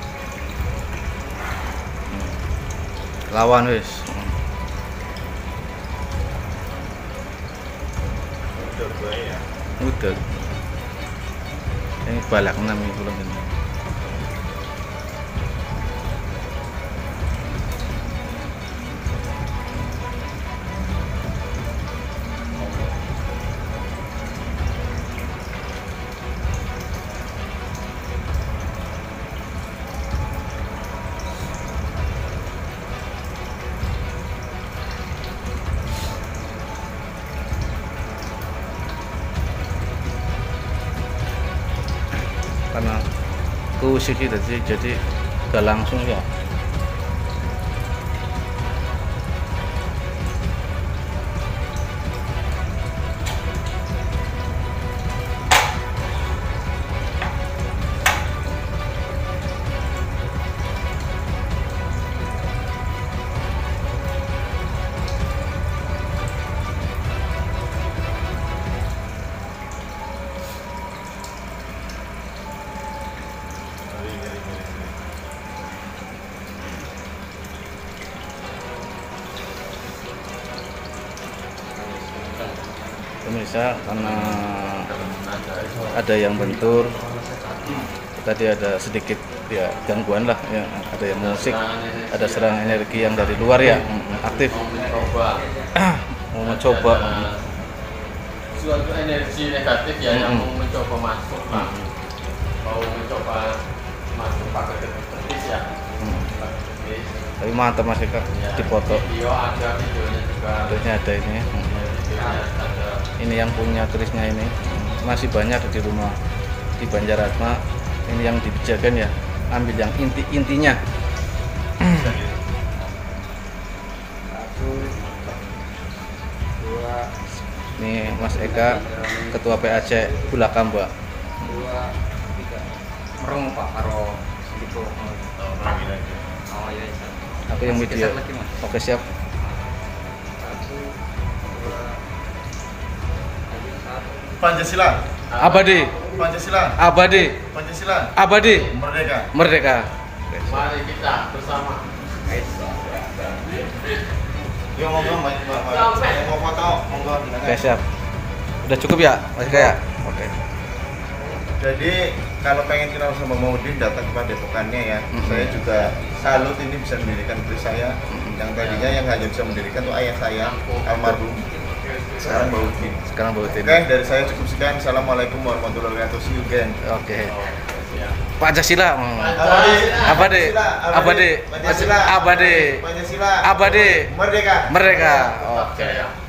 Speaker 1: Lawan wis.
Speaker 3: Udah gue ya.
Speaker 1: Udah. Ini balak enam ini belum ini. Karena keusik itu jadi, jadi gak langsung ya.
Speaker 3: Ngeri, ngeri, ngeri, ngeri.
Speaker 1: Pemirsa, karena ada yang bentur, tadi ada sedikit ya gangguan lah ya, ada yang musik, ada serangan energi yang dari luar ya, mm, aktif.
Speaker 2: Mau mencoba.
Speaker 1: Mau mencoba.
Speaker 2: Ada suatu energi negatif ya yang
Speaker 1: Mm-mm.
Speaker 2: mau mencoba masuk Pak. Mau mencoba masuk pakai betis ya.
Speaker 1: Mm.
Speaker 2: Pakai betis.
Speaker 1: Tapi mantap Mas Eka,
Speaker 2: Ya,
Speaker 1: dipoto.
Speaker 2: video ada, videonya juga.
Speaker 1: Videonya ada ini.
Speaker 2: Ya,
Speaker 1: Mm.
Speaker 2: videonya ada.
Speaker 1: Ini yang punya kerisnya ini mm, masih banyak di rumah di Banjaratma. Ini yang dijagan ya, ambil yang inti intinya.
Speaker 4: Satu, dua,
Speaker 1: Ini Mas Eka, Ketua P A C Bulakam, Mbak.
Speaker 4: dua, tiga. Merung Pak karo gitu.
Speaker 3: Orang gila aja.
Speaker 4: Oh iya. iya.
Speaker 1: Aku yang
Speaker 4: Masih
Speaker 1: video.
Speaker 4: geser lagi, Mas.
Speaker 1: Oke siap.
Speaker 4: Satu, dua, satu.
Speaker 3: Pancasila,
Speaker 1: Abadi,
Speaker 3: Pancasila,
Speaker 1: abadi,
Speaker 3: Pancasila,
Speaker 1: abadi,
Speaker 3: merdeka.
Speaker 1: merdeka.
Speaker 2: Mari kita bersama.
Speaker 3: Yo monggo Mas, Mas, Mas.
Speaker 2: Sampai.
Speaker 3: Yang mau foto, monggo
Speaker 1: Oke
Speaker 3: silakan.
Speaker 1: siap. Udah cukup ya, Mas Eka ya? Oke.
Speaker 3: Jadi kalau pengen kenal sama Maudin datang ke Padepokannya ya.
Speaker 1: Mhm.
Speaker 3: Saya juga salut ini bisa mendirikan keris saya. Yang tadinya yang hanya bisa mendirikan tuh ayah saya almarhum. sekarang Baudin.
Speaker 1: Sekarang Baudin.
Speaker 3: Oke, dari saya cukup sekian. Assalamualaikum warahmatullahi wabarakatuh. See you again.
Speaker 1: Oke. Pancasila. Hmm.
Speaker 3: Abadi.
Speaker 1: Abadi. Abadi.
Speaker 3: Pancasila.
Speaker 1: Abadi.
Speaker 3: Pancasila.
Speaker 1: Abadi.
Speaker 3: Merdeka.
Speaker 1: Merdeka. Oke.